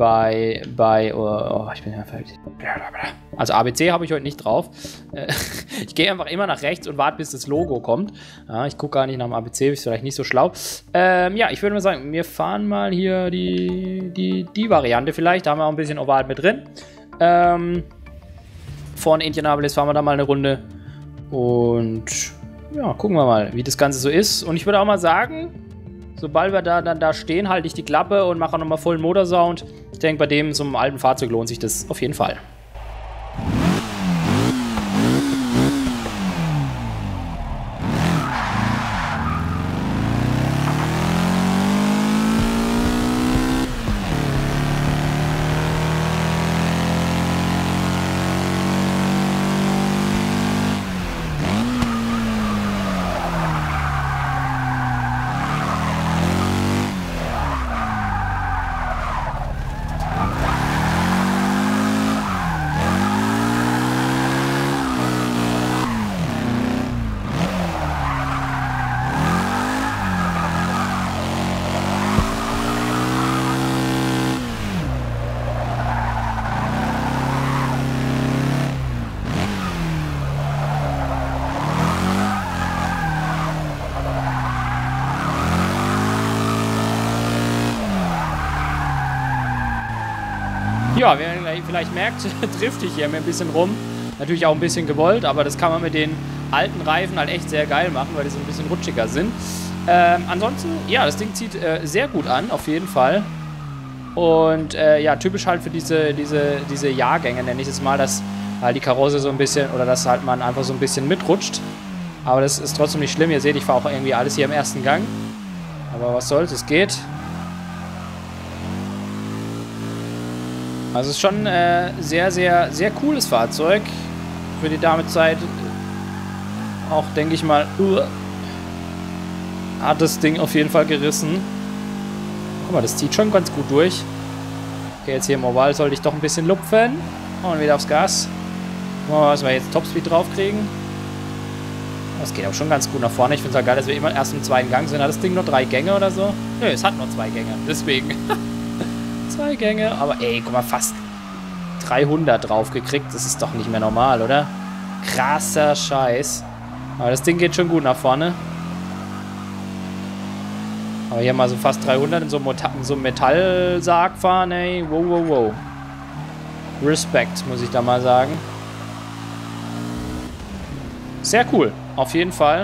ja fertig. Also ABC habe ich heute nicht drauf. Ich gehe einfach immer nach rechts und warte, bis das Logo kommt. Ja, ich gucke gar nicht nach dem ABC, ist vielleicht nicht so schlau. Ja, ich würde mal sagen, wir fahren mal hier die Variante vielleicht. Da haben wir auch ein bisschen Oval mit drin. Von Indianapolis fahren wir da mal eine Runde. Und ja, gucken wir mal, wie das Ganze so ist. Und ich würde auch mal sagen, sobald wir dann da stehen, halte ich die Klappe und mache nochmal vollen Motorsound. Ich denke, bei dem so einem alten Fahrzeug lohnt sich das auf jeden Fall. Ja, wer vielleicht merkt, trifft ich hier ein bisschen rum. Natürlich auch ein bisschen gewollt, aber das kann man mit den alten Reifen halt echt sehr geil machen, weil die so ein bisschen rutschiger sind. Ansonsten, ja, das Ding zieht sehr gut an, auf jeden Fall. Und ja, typisch halt für diese Jahrgänge, nenne ich es mal, dass halt die Karosse so ein bisschen, oder dass halt man einfach so ein bisschen mitrutscht. Aber das ist trotzdem nicht schlimm. Ihr seht, ich fahre auch irgendwie alles hier im ersten Gang. Aber was soll's, es geht. Also es ist schon sehr, sehr, sehr cooles Fahrzeug. Für die Damezeit auch, denke ich mal, hat das Ding auf jeden Fall gerissen. Guck mal, das zieht schon ganz gut durch. Okay, jetzt hier im Oval sollte ich doch ein bisschen lupfen. Und wieder aufs Gas. Gucken wir mal, was wir jetzt Topspeed draufkriegen. Das geht auch schon ganz gut nach vorne. Ich finde es halt geil, dass wir immer erst im zweiten Gang sind. Hat das Ding nur 3 Gänge oder so? Nö, es hat nur 2 Gänge. Deswegen. 2 Gänge. Aber ey, guck mal, fast 300 drauf gekriegt. Das ist doch nicht mehr normal, oder? Krasser Scheiß. Aber das Ding geht schon gut nach vorne. Aber hier mal so fast 300 in so einem Metallsarg fahren, ey. Wow, wow, wow. Respekt, muss ich da mal sagen. Sehr cool, auf jeden Fall.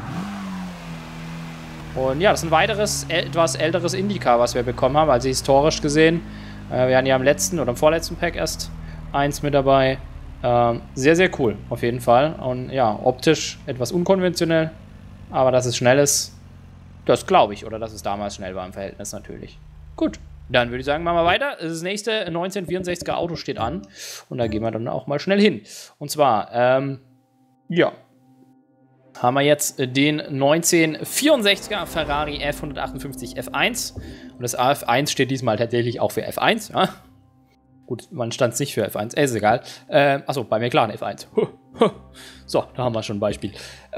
Und ja, das ist ein weiteres, etwas älteres Indycar, was wir bekommen haben. Also historisch gesehen. Wir hatten ja am letzten oder am vorletzten Pack erst eins mit dabei. Sehr, sehr cool, auf jeden Fall. Und ja, optisch etwas unkonventionell. Aber dass es schnell ist, das glaube ich. Oder dass es damals schnell war im Verhältnis natürlich. Gut, dann würde ich sagen, machen wir weiter. Das nächste 1964er Auto steht an. Und da gehen wir dann auch mal schnell hin. Und zwar, ja, haben wir jetzt den 1964er Ferrari F158 F1. Und das F1 steht diesmal tatsächlich auch für F1, ja. Gut, man stand es nicht für F1, ist egal. Achso, bei McLaren F1. So, da haben wir schon ein Beispiel.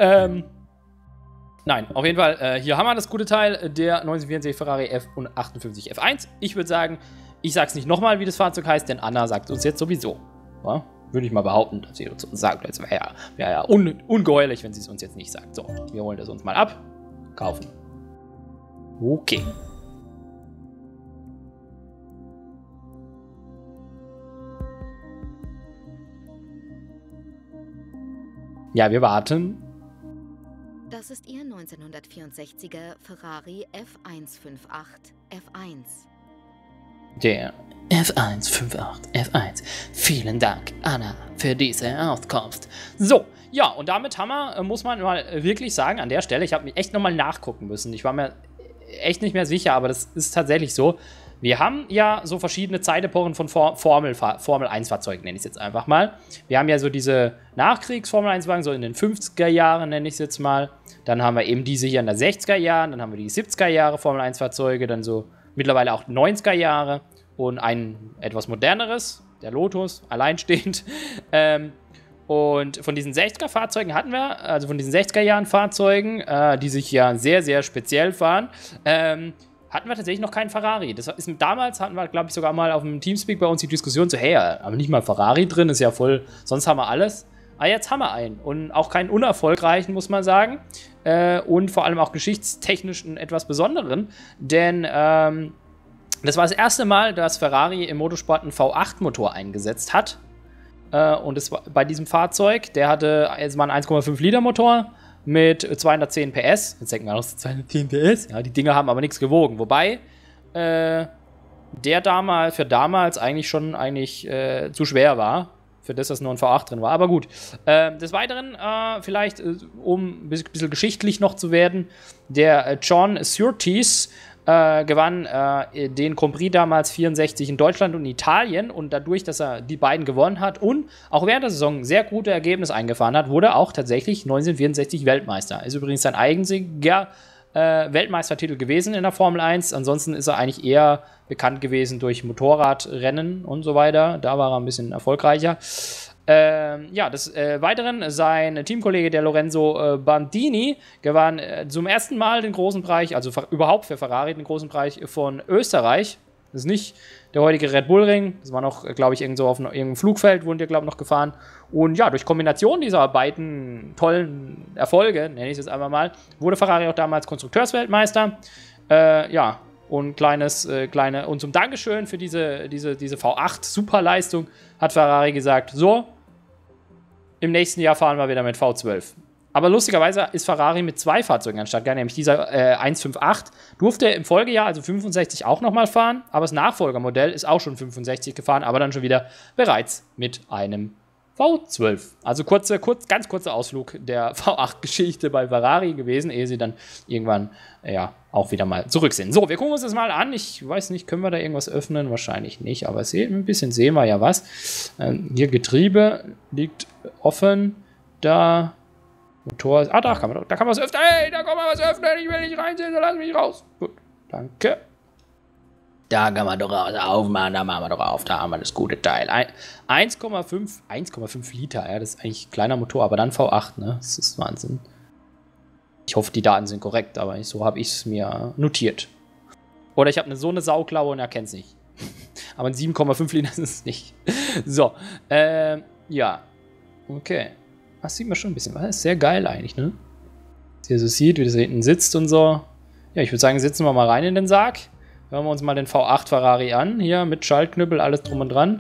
Nein, auf jeden Fall, hier haben wir das gute Teil, der 1964 Ferrari F158 F1. Ich würde sagen, ich sage es nicht nochmal, wie das Fahrzeug heißt, denn Anna sagt uns jetzt sowieso. Ja? Würde ich mal behaupten, dass sie uns sagt. Das wäre ja ungeheuerlich, wenn sie es uns jetzt nicht sagt. So, wir holen das uns mal ab. Kaufen. Okay. Ja, wir warten. Das ist Ihr 1964er Ferrari F158 F1. Der F158 F1. Vielen Dank, Anna, für diese Auskunft. So, ja, und damit haben wir, muss man mal wirklich sagen, an der Stelle, ich habe mich echt nochmal nachgucken müssen. Ich war mir echt nicht mehr sicher, aber das ist tatsächlich so. Wir haben ja so verschiedene Zeitepochen von Formel-1-Fahrzeugen, nenne ich es jetzt einfach mal. Wir haben ja so diese Nachkriegs-Formel-1-Wagen, so in den 50er Jahren, nenne ich es jetzt mal. Dann haben wir eben diese hier in den 60er Jahren, dann haben wir die 70er Jahre Formel-1-Fahrzeuge, dann so mittlerweile auch 90er Jahre und ein etwas moderneres, der Lotus, alleinstehend. Und von diesen 60er-Fahrzeugen hatten wir, also von diesen 60er-Jahren-Fahrzeugen, die sich ja sehr, sehr speziell fahren, hatten wir tatsächlich noch keinen Ferrari. Das ist, damals hatten wir, glaube ich, sogar mal auf dem Teamspeak bei uns die Diskussion so, hey, aber nicht mal Ferrari drin, ist ja voll, sonst haben wir alles. Aber jetzt haben wir einen und auch keinen unerfolgreichen, muss man sagen. Und vor allem auch geschichtstechnisch einen etwas besonderen, denn das war das erste Mal, dass Ferrari im Motorsport einen V8-Motor eingesetzt hat. Und es war bei diesem Fahrzeug, der hatte jetzt mal einen 1,5 Liter Motor mit 210 PS. Jetzt denken wir noch, 210 PS. Ja, die Dinger haben aber nichts gewogen. Wobei der für damals eigentlich schon zu schwer war. Für das, dass nur ein V8 drin war. Aber gut. Des Weiteren, vielleicht, um ein bisschen geschichtlich noch zu werden, der John Surtees gewann den Grand Prix damals 64 in Deutschland und Italien. Und dadurch, dass er die beiden gewonnen hat und auch während der Saison sehr gute Ergebnisse eingefahren hat, wurde auch tatsächlich 1964 Weltmeister. Ist übrigens sein einziger Weltmeistertitel gewesen in der Formel 1. Ansonsten ist er eigentlich eher bekannt gewesen durch Motorradrennen und so weiter. Da war er ein bisschen erfolgreicher. Ja, des Weiteren, sein Teamkollege, der Lorenzo Bandini, gewann zum ersten Mal den großen Preis, also überhaupt für Ferrari den großen Preis von Österreich. Das ist nicht der heutige Red Bull Ring, das war noch, glaube ich, irgendwo auf irgendeinem Flugfeld, wurden die, glaube ich, noch gefahren. Und ja, durch Kombination dieser beiden tollen Erfolge, nenne ich es jetzt einfach mal, wurde Ferrari auch damals Konstrukteursweltmeister. Ja, Und und zum Dankeschön für diese V8 Superleistung hat Ferrari gesagt, so, im nächsten Jahr fahren wir wieder mit V12. Aber lustigerweise ist Ferrari mit 2 Fahrzeugen anstatt, nämlich dieser 158 durfte im Folgejahr, also 65, auch nochmal fahren, aber das Nachfolgermodell ist auch schon 65 gefahren, aber dann schon wieder bereits mit einem V12. Also ganz kurzer Ausflug der V8-Geschichte bei Ferrari gewesen, ehe sie dann irgendwann ja auch wieder mal zurück sind. So, wir gucken uns das mal an. Ich weiß nicht, können wir da irgendwas öffnen? Wahrscheinlich nicht, aber ein bisschen sehen wir ja was. Hier Getriebe liegt offen. Da Motor ist. Ah, da kann man was öffnen. Hey, da kann man was öffnen. Ich will nicht reinsetzen, lass mich raus. Gut, danke. Da kann man doch aufmachen, da machen wir doch auf, da haben wir das gute Teil. 1,5 Liter, ja, das ist eigentlich ein kleiner Motor, aber dann V8, ne, das ist Wahnsinn. Ich hoffe, die Daten sind korrekt, aber so habe ich es mir notiert. Oder ich habe so eine Sauklaue und erkenne es nicht. Aber ein 7,5 Liter ist es nicht. So, ja, okay. Das sieht man schon ein bisschen, das ist sehr geil eigentlich, ne? Was ihr so sieht, wie das hinten sitzt und so. Ja, ich würde sagen, sitzen wir mal rein in den Sarg. Hören wir uns mal den V8 Ferrari an. Hier mit Schaltknüppel, alles drum und dran.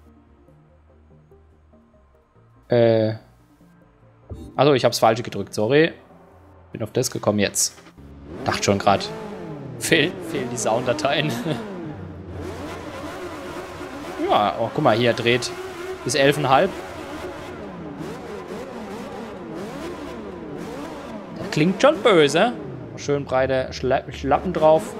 Also ich habe das Falsche gedrückt, sorry. Bin auf das gekommen jetzt. Dachte schon gerade. Fehlen die Sounddateien. Ja, oh, guck mal, hier dreht bis 11,5. Das klingt schon böse. Schön breite Schlappen drauf.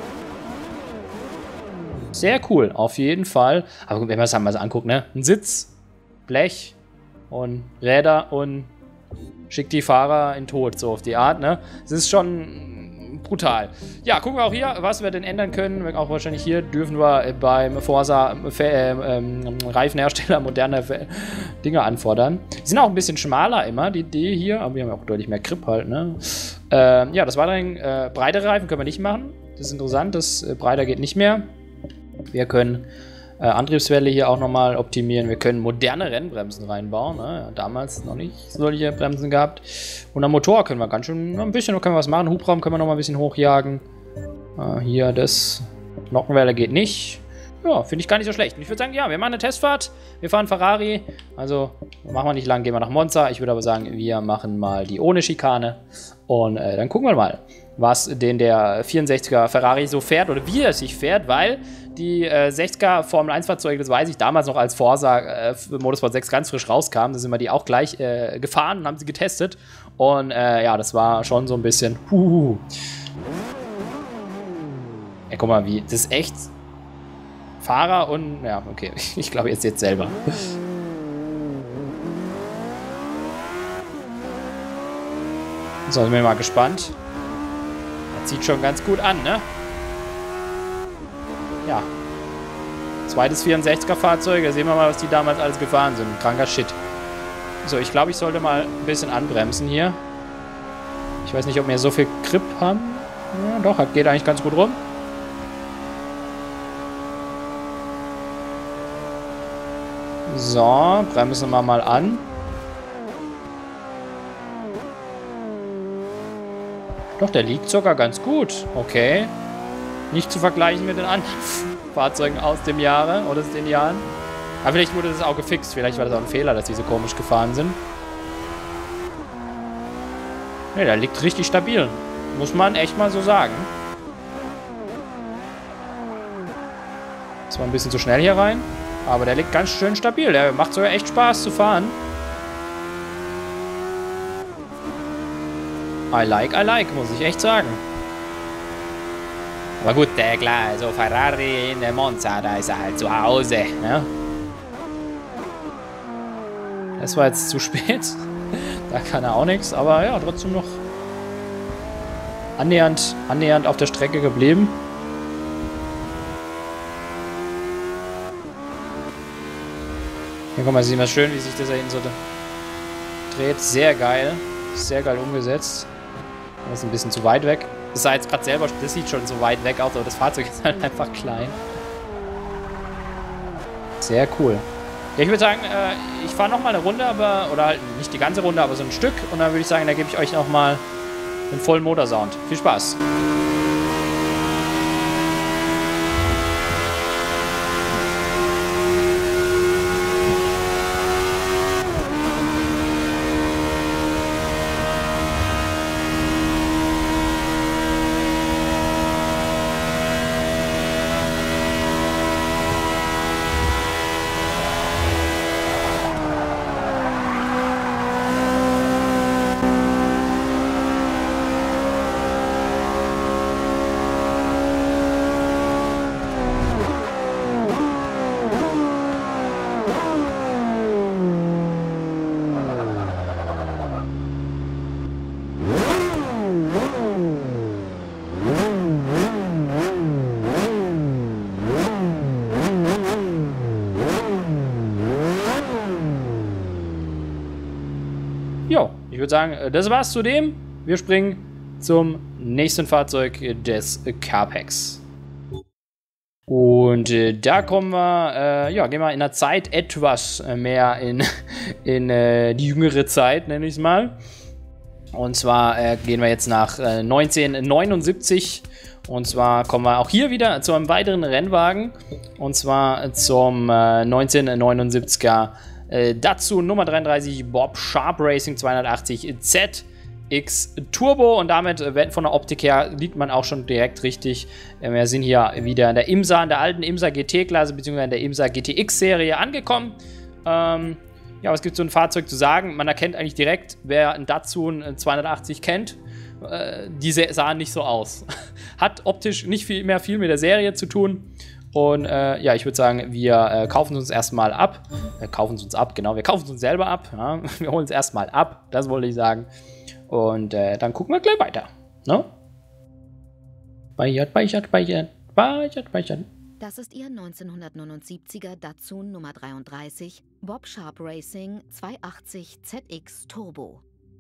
Sehr cool, auf jeden Fall. Aber wenn man das mal so anguckt, ne? Ein Sitz, Blech und Räder und schickt die Fahrer in Tod, so auf die Art, ne? Das ist schon brutal. Ja, gucken wir auch hier, was wir denn ändern können. Auch wahrscheinlich hier dürfen wir beim Forza Reifenhersteller moderne Dinge anfordern. Die sind auch ein bisschen schmaler immer, die hier, aber wir haben auch deutlich mehr Grip halt, ne? Ja, das war dann breitere Reifen können wir nicht machen. Das ist interessant, das breiter geht nicht mehr. Wir können Antriebswelle hier auch nochmal optimieren. Wir können moderne Rennbremsen reinbauen. Ne? Ja, damals noch nicht solche Bremsen gehabt. Und am Motor können wir ganz schön ein bisschen können wir was machen. Hubraum können wir nochmal ein bisschen hochjagen. Hier das Nockenwelle geht nicht. Ja, finde ich gar nicht so schlecht. Und ich würde sagen, ja, wir machen eine Testfahrt. Wir fahren Ferrari. Also machen wir nicht lang, gehen wir nach Monza. Ich würde aber sagen, wir machen mal die ohne Schikane. Und dann gucken wir mal, was denn der 64er Ferrari so fährt oder wie er sich fährt, weil die 60er Formel 1 Fahrzeuge, das weiß ich, damals noch als Forza Motorsport 6 ganz frisch rauskam, da sind wir die auch gleich gefahren und haben sie getestet. Und ja, das war schon so ein bisschen Ja, guck mal, das ist echt Fahrer und, ja, okay, ich glaube jetzt selber. So, sind wir mal gespannt. Das sieht schon ganz gut an, ne? Ja. Zweites 64er Fahrzeug. Da sehen wir mal, was die damals alles gefahren sind. Kranker Shit. So, ich glaube, ich sollte mal ein bisschen anbremsen hier. Ich weiß nicht, ob wir so viel Grip haben. Ja, doch, das geht eigentlich ganz gut rum. So, bremsen wir mal an. Doch, der liegt sogar ganz gut. Okay. Nicht zu vergleichen mit den anderen Fahrzeugen aus dem Jahre oder aus den Jahren. Aber vielleicht wurde das auch gefixt. Vielleicht war das auch ein Fehler, dass die so komisch gefahren sind. Ne, der liegt richtig stabil. Muss man echt mal so sagen. Das war ein bisschen zu schnell hier rein. Aber der liegt ganz schön stabil. Der macht sogar echt Spaß zu fahren. I like, muss ich echt sagen. Aber gut, klar, so Ferrari in Monza, da ist er halt zu Hause. Ne? Das war jetzt zu spät. Da kann er auch nichts, aber ja, trotzdem noch annähernd auf der Strecke geblieben. Hier kann man sehen, was schön, wie sich das da hinten so dreht. Sehr geil umgesetzt. Das ist ein bisschen zu weit weg. Das sah jetzt gerade selber, das sieht schon so weit weg aus, aber das Fahrzeug ist halt einfach klein. Sehr cool. Ja, ich würde sagen, ich fahre nochmal eine Runde, oder halt nicht die ganze Runde, aber so ein Stück. Und dann würde ich sagen, da gebe ich euch nochmal einen vollen Motorsound. Viel Spaß! ich würde sagen, das war's zu dem. Wir springen zum nächsten Fahrzeug des Carpacks. Und da kommen wir, ja, gehen wir in der Zeit etwas mehr in die jüngere Zeit, nenne ich es mal. Und zwar gehen wir jetzt nach 1979. Und zwar kommen wir auch hier wieder zu einem weiteren Rennwagen. Und zwar zum 1979er Datsun Nummer 33 Bob Sharp Racing 280 ZX Turbo. Und damit von der Optik her liegt man auch schon direkt richtig. Wir sind hier wieder in der IMSA, in der alten IMSA GT-Klasse, beziehungsweise in der IMSA GTX-Serie angekommen. Ja, was gibt es so ein Fahrzeug zu sagen? Man erkennt eigentlich direkt, wer einen Datsun 280 kennt. Die sahen nicht so aus. Hat optisch nicht viel mit der Serie zu tun. Und ja, ich würde sagen, wir kaufen uns erstmal ab. Wir kaufen es uns selber ab. Ja? Wir holen es erstmal ab, das wollte ich sagen. Und dann gucken wir gleich weiter. Ne? Speichert. Das ist Ihr 1979er Datsun Nummer 33 Bob Sharp Racing 280 ZX Turbo.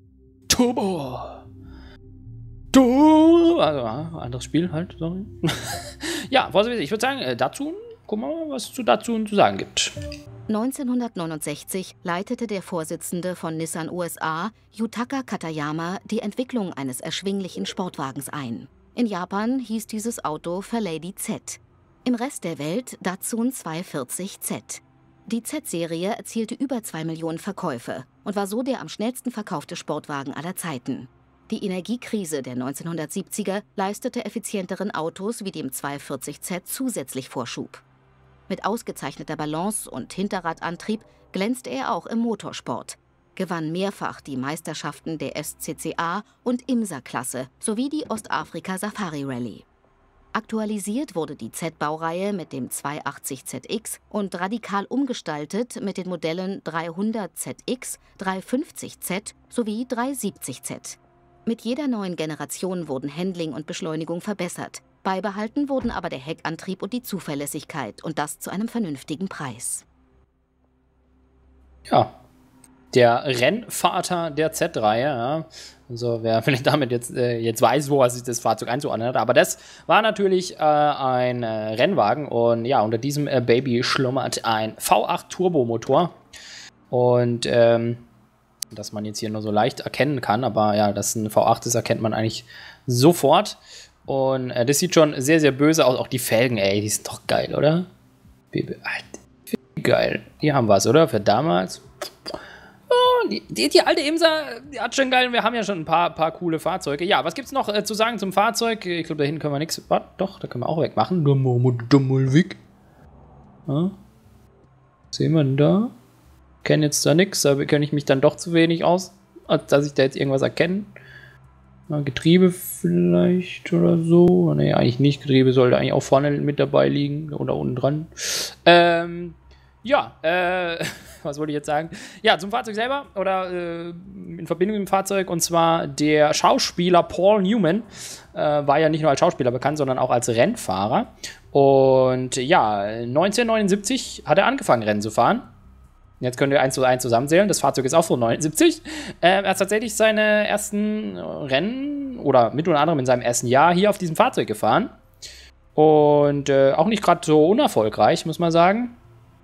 Also, anderes Spiel halt, sorry. Ja, ich würde sagen, Datsun, gucken wir mal, was es zu Datsun zu sagen gibt. 1969 leitete der Vorsitzende von Nissan USA, Yutaka Katayama, die Entwicklung eines erschwinglichen Sportwagens ein. In Japan hieß dieses Auto Fairlady Z. Im Rest der Welt Datsun 240Z. Die Z-Serie erzielte über 2 Millionen Verkäufe und war so der am schnellsten verkaufte Sportwagen aller Zeiten. Die Energiekrise der 1970er leistete effizienteren Autos wie dem 240Z zusätzlich Vorschub. Mit ausgezeichneter Balance und Hinterradantrieb glänzte er auch im Motorsport, gewann mehrfach die Meisterschaften der SCCA und IMSA-Klasse sowie die Ostafrika Safari Rally. Aktualisiert wurde die Z-Baureihe mit dem 280ZX und radikal umgestaltet mit den Modellen 300ZX, 350Z sowie 370Z. Mit jeder neuen Generation wurden Handling und Beschleunigung verbessert. Beibehalten wurden aber der Heckantrieb und die Zuverlässigkeit und das zu einem vernünftigen Preis. Ja, der Rennvater der Z-Reihe, ja. Also wer vielleicht damit jetzt weiß, wo er sich das Fahrzeug einzuordnen hat. Aber das war natürlich ein Rennwagen und ja, unter diesem Baby schlummert ein V8 Turbomotor. Und dass man jetzt hier nur so leicht erkennen kann, aber ja, dass ein V8 ist, erkennt man eigentlich sofort. Und das sieht schon sehr, sehr böse aus. Auch die Felgen, ey, die sind doch geil, oder? Geil. Die haben was, oder? Für damals. Oh, die alte IMSA, die hat schon geil. Wir haben ja schon ein paar coole Fahrzeuge. Ja, was gibt's noch zu sagen zum Fahrzeug? Ich glaube, da hinten können wir nichts. Doch, da können wir auch wegmachen. Dumm weg. Ja. Was sehen wir denn da? Kenne jetzt da nichts, da kenne ich mich dann doch zu wenig aus, als dass ich da jetzt irgendwas erkenne. Getriebe vielleicht oder so. Ne, eigentlich nicht. Getriebe sollte eigentlich auch vorne mit dabei liegen oder unten dran. Ja, was wollte ich jetzt sagen? Ja, zum Fahrzeug selber oder in Verbindung mit dem Fahrzeug, und zwar der Schauspieler Paul Newman war ja nicht nur als Schauspieler bekannt, sondern auch als Rennfahrer. Und ja, 1979 hat er angefangen, Rennen zu fahren. Jetzt könnt ihr 1 zu 1 zusammenzählen. Das Fahrzeug ist auch von 79. Er hat tatsächlich seine ersten Rennen oder mit unter anderem in seinem ersten Jahr hier auf diesem Fahrzeug gefahren. Und auch nicht gerade so unerfolgreich, muss man sagen.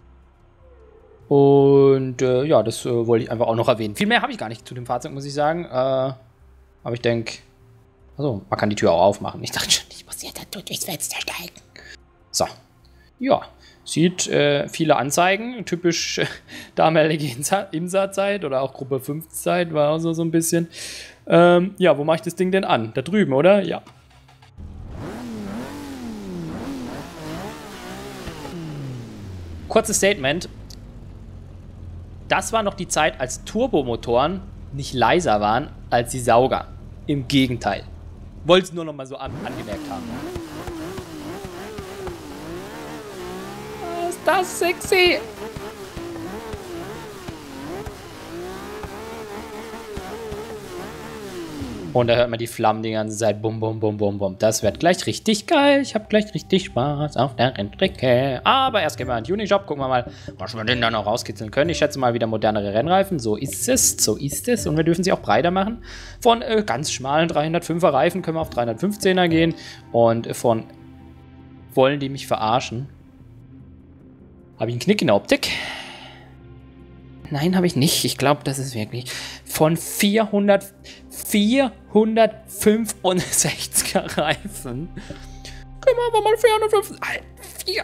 Und ja, das wollte ich einfach auch noch erwähnen. Viel mehr habe ich gar nicht zu dem Fahrzeug, muss ich sagen. Aber ich denke, also man kann die Tür auch aufmachen. Ich dachte schon, ich muss jetzt durchs Fenster steigen. So, ja. Sieht viele Anzeigen, typisch damalige IMSA-Zeit oder auch Gruppe 5-Zeit war auch so ein bisschen. Ja, wo mache ich das Ding denn an? Da drüben, oder? Ja. Kurzes Statement. Das war noch die Zeit, als Turbomotoren nicht leiser waren als die Sauger. Im Gegenteil. Wollte es nur noch mal so angemerkt haben. Ist das sexy? Und da hört man die Flammen die ganze Zeit. Bum, bum, bum, bum, bum. Das wird gleich richtig geil. Ich habe gleich richtig Spaß auf der Rennstrecke. Aber erst gehen wir in den Tuning-Shop. Gucken wir mal, was wir denn da noch rauskitzeln können. Ich schätze mal wieder modernere Rennreifen. So ist es. So ist es. Und wir dürfen sie auch breiter machen. Von ganz schmalen 305er Reifen können wir auf 315er gehen. Und von wollen die mich verarschen? Habe ich einen Knick in der Optik? Nein, habe ich nicht. Ich glaube, das ist wirklich von 465er Reifen. Können wir aber mal 450.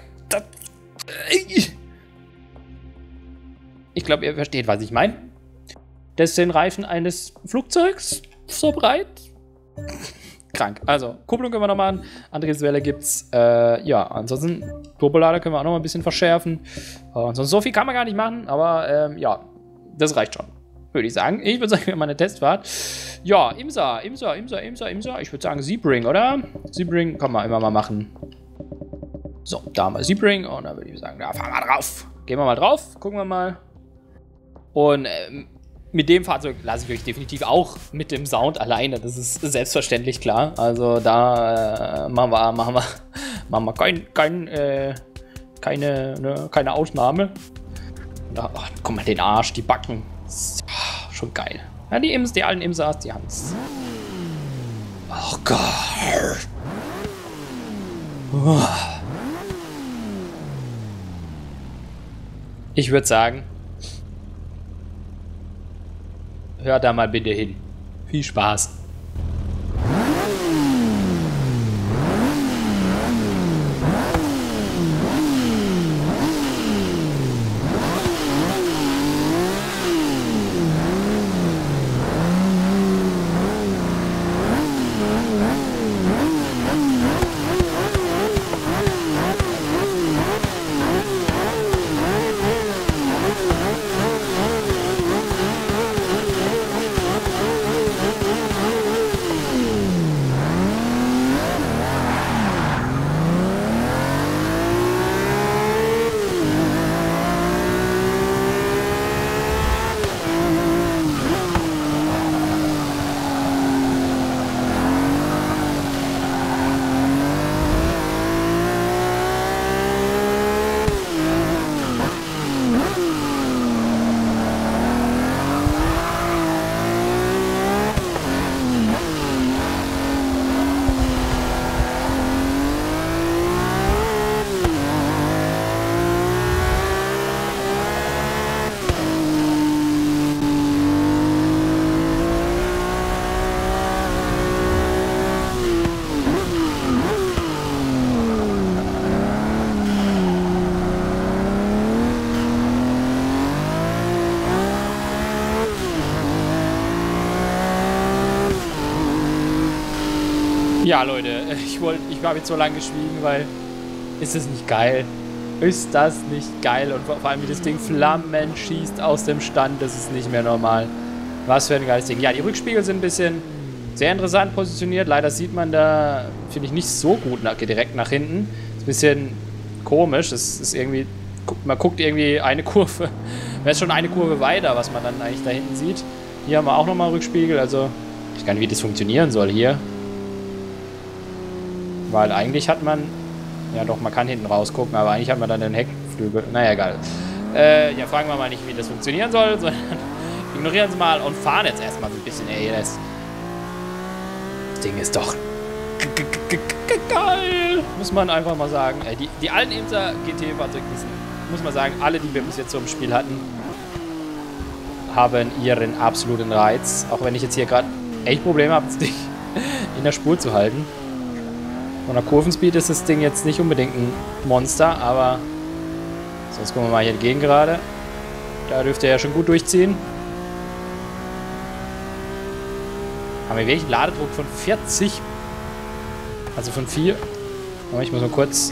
Ich glaube, ihr versteht, was ich meine. Das ist den Reifen eines Flugzeugs. So breit. Krank. Also, Kupplung können wir noch machen. Antriebswelle gibt's. Ja, ansonsten Turbolader können wir auch noch mal ein bisschen verschärfen. Ansonsten so viel kann man gar nicht machen, aber ja, das reicht schon. Würde ich sagen. Ich würde sagen, wir haben mal eine Testfahrt. Ja, Imsa. Ich würde sagen Sebring, oder? Sebring kann man immer mal machen. So, da haben wir Sebring und dann würde ich sagen, da fahren wir drauf. Gehen wir mal drauf, gucken wir mal. Und mit dem Fahrzeug lasse ich euch definitiv auch mit dem Sound alleine. Das ist selbstverständlich klar. Also da machen wir keine Ausnahme. Da, oh, guck mal, den Arsch, die Backen. Schon geil. Ja, die alten Imsas, die haben's. Oh Gott. Ich würde sagen, hört da mal bitte hin. Viel Spaß. Ja, Leute, ich habe jetzt so lange geschwiegen, weil ist das nicht geil? Ist das nicht geil? Und vor allem, wie das Ding Flammen schießt aus dem Stand, das ist nicht mehr normal. Was für ein geiles Ding. Ja, die Rückspiegel sind ein bisschen sehr interessant positioniert. Leider sieht man da, finde ich, nicht so gut direkt nach hinten. Ist ein bisschen komisch. Es ist irgendwie, man guckt irgendwie eine Kurve. Wäre es schon eine Kurve weiter, was man dann eigentlich da hinten sieht. Hier haben wir auch nochmal Rückspiegel. Also, ich weiß gar nicht, wie das funktionieren soll hier. Weil eigentlich hat man, ja doch, man kann hinten rausgucken, aber eigentlich hat man dann den Heckflügel. Naja, egal. Ja, fragen wir mal nicht, wie das funktionieren soll, sondern ignorieren Sie mal und fahren jetzt erstmal so ein bisschen. Ey, das Ding ist doch geil, muss man einfach mal sagen. Die alten Imsa GT-Fahrzeuge, muss man sagen, alle, die wir bis jetzt so im Spiel hatten, haben ihren absoluten Reiz. Auch wenn ich jetzt hier gerade echt Probleme habe, das Ding in der Spur zu halten. Von der Kurvenspeed ist das Ding jetzt nicht unbedingt ein Monster, aber sonst gucken wir mal hier entgegen gerade. Da dürfte er ja schon gut durchziehen. Haben wir wirklich einen Ladedruck von 40? Also von 4. Aber ich muss mal kurz...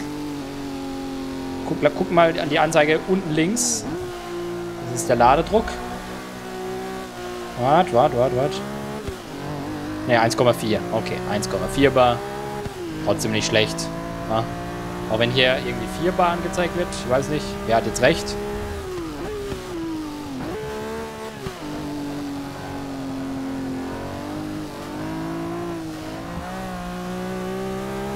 Guck mal an die Anzeige unten links. Das ist der Ladedruck. Warte. Ne, 1,4. Okay, 1,4 Bar. Trotzdem nicht schlecht. Ja. Auch wenn hier irgendwie 4 Bar angezeigt wird. Ich weiß nicht, wer hat jetzt recht.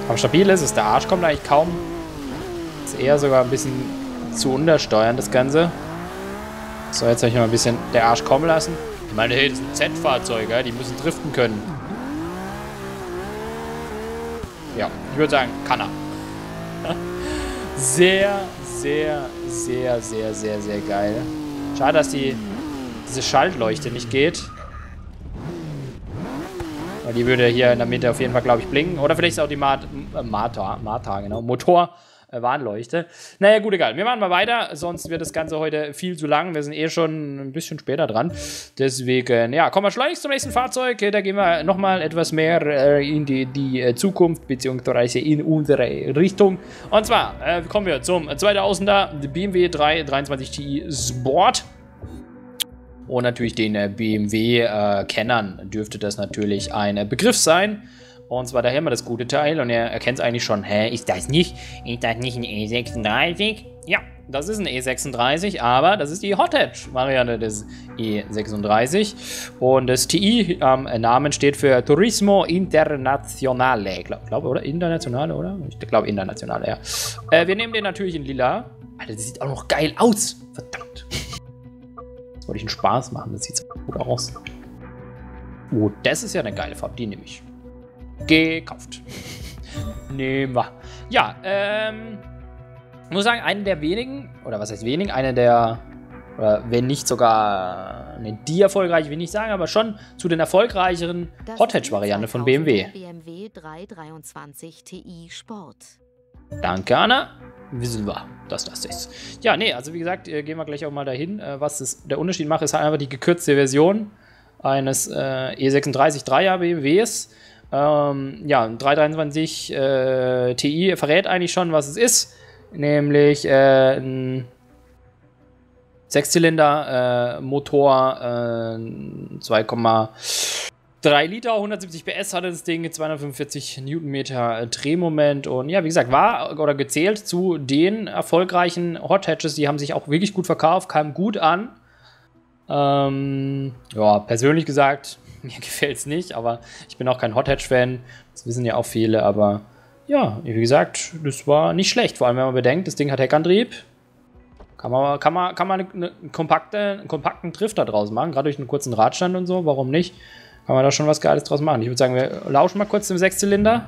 Aber stabil ist es. Der Arsch kommt eigentlich kaum. Ist eher sogar ein bisschen zu untersteuern, das Ganze. So, jetzt soll ich noch ein bisschen der Arsch kommen lassen. Ich meine, hey, das sind Z-Fahrzeuge, ja? Die müssen driften können. Ja, ich würde sagen, kann er. Sehr, sehr, sehr, sehr, sehr, sehr geil. Schade, dass diese Schaltleuchte nicht geht. Weil die würde hier in der Mitte auf jeden Fall, glaube ich, blinken. Oder vielleicht ist auch die Martha, genau. Warnleuchte. Naja, gut, egal. Wir machen mal weiter, sonst wird das Ganze heute viel zu lang. Wir sind eh schon ein bisschen später dran. Deswegen, ja, kommen wir schleunigst zum nächsten Fahrzeug. Da gehen wir nochmal etwas mehr in die Zukunft, beziehungsweise in unsere Richtung. Und zwar kommen wir zum 2000er BMW 323 Ti Sport. Und natürlich den BMW-Kennern dürfte das natürlich ein Begriff sein. Und zwar daher mal das gute Teil. Und er erkennt es eigentlich schon. Hä, ist das nicht ein E36? Ja, das ist ein E36, aber das ist die Hot-Hatch-Variante des E36. Und das TI am Namen steht für Turismo Internazionale. Glaube, oder? Internationale, oder? Ich glaube, Internationale, ja. Wir nehmen den natürlich in lila. Alter, das sieht auch noch geil aus. Verdammt. Das wollte ich einen Spaß machen. Das sieht so gut aus. Oh, das ist ja eine geile Farbe. Die nehme ich. Gekauft. Nehmen wir. Ja, ich muss sagen, eine der wenigen, oder was heißt wenigen, eine der, oder wenn nicht sogar, die erfolgreich, will ich nicht sagen, aber schon zu den erfolgreicheren Hot-Hatch-Varianten von BMW. BMW 323 Ti Sport. Danke, Anna. Wissen wir, dass das ist. Ja, nee, also wie gesagt, gehen wir gleich auch mal dahin. Was der Unterschied macht, ist halt einfach die gekürzte Version eines E36 3er BMWs. Ja, 323 Ti verrät eigentlich schon, was es ist. Nämlich ein 6-Zylinder Motor, 2,3 Liter, 170 PS hatte das Ding, 245 Newtonmeter Drehmoment. Und ja, wie gesagt, war oder gezählt zu den erfolgreichen Hot Hatches. Die haben sich auch wirklich gut verkauft, kamen gut an. Ja, persönlich gesagt, mir gefällt es nicht, aber ich bin auch kein Hot Hatch-Fan. Das wissen ja auch viele, aber ja, wie gesagt, das war nicht schlecht. Vor allem, wenn man bedenkt, das Ding hat Heckantrieb. Kann man einen kompakten Drifter draus machen, gerade durch einen kurzen Radstand und so, warum nicht? Kann man da schon was Geiles draus machen. Ich würde sagen, wir lauschen mal kurz dem 6-Zylinder.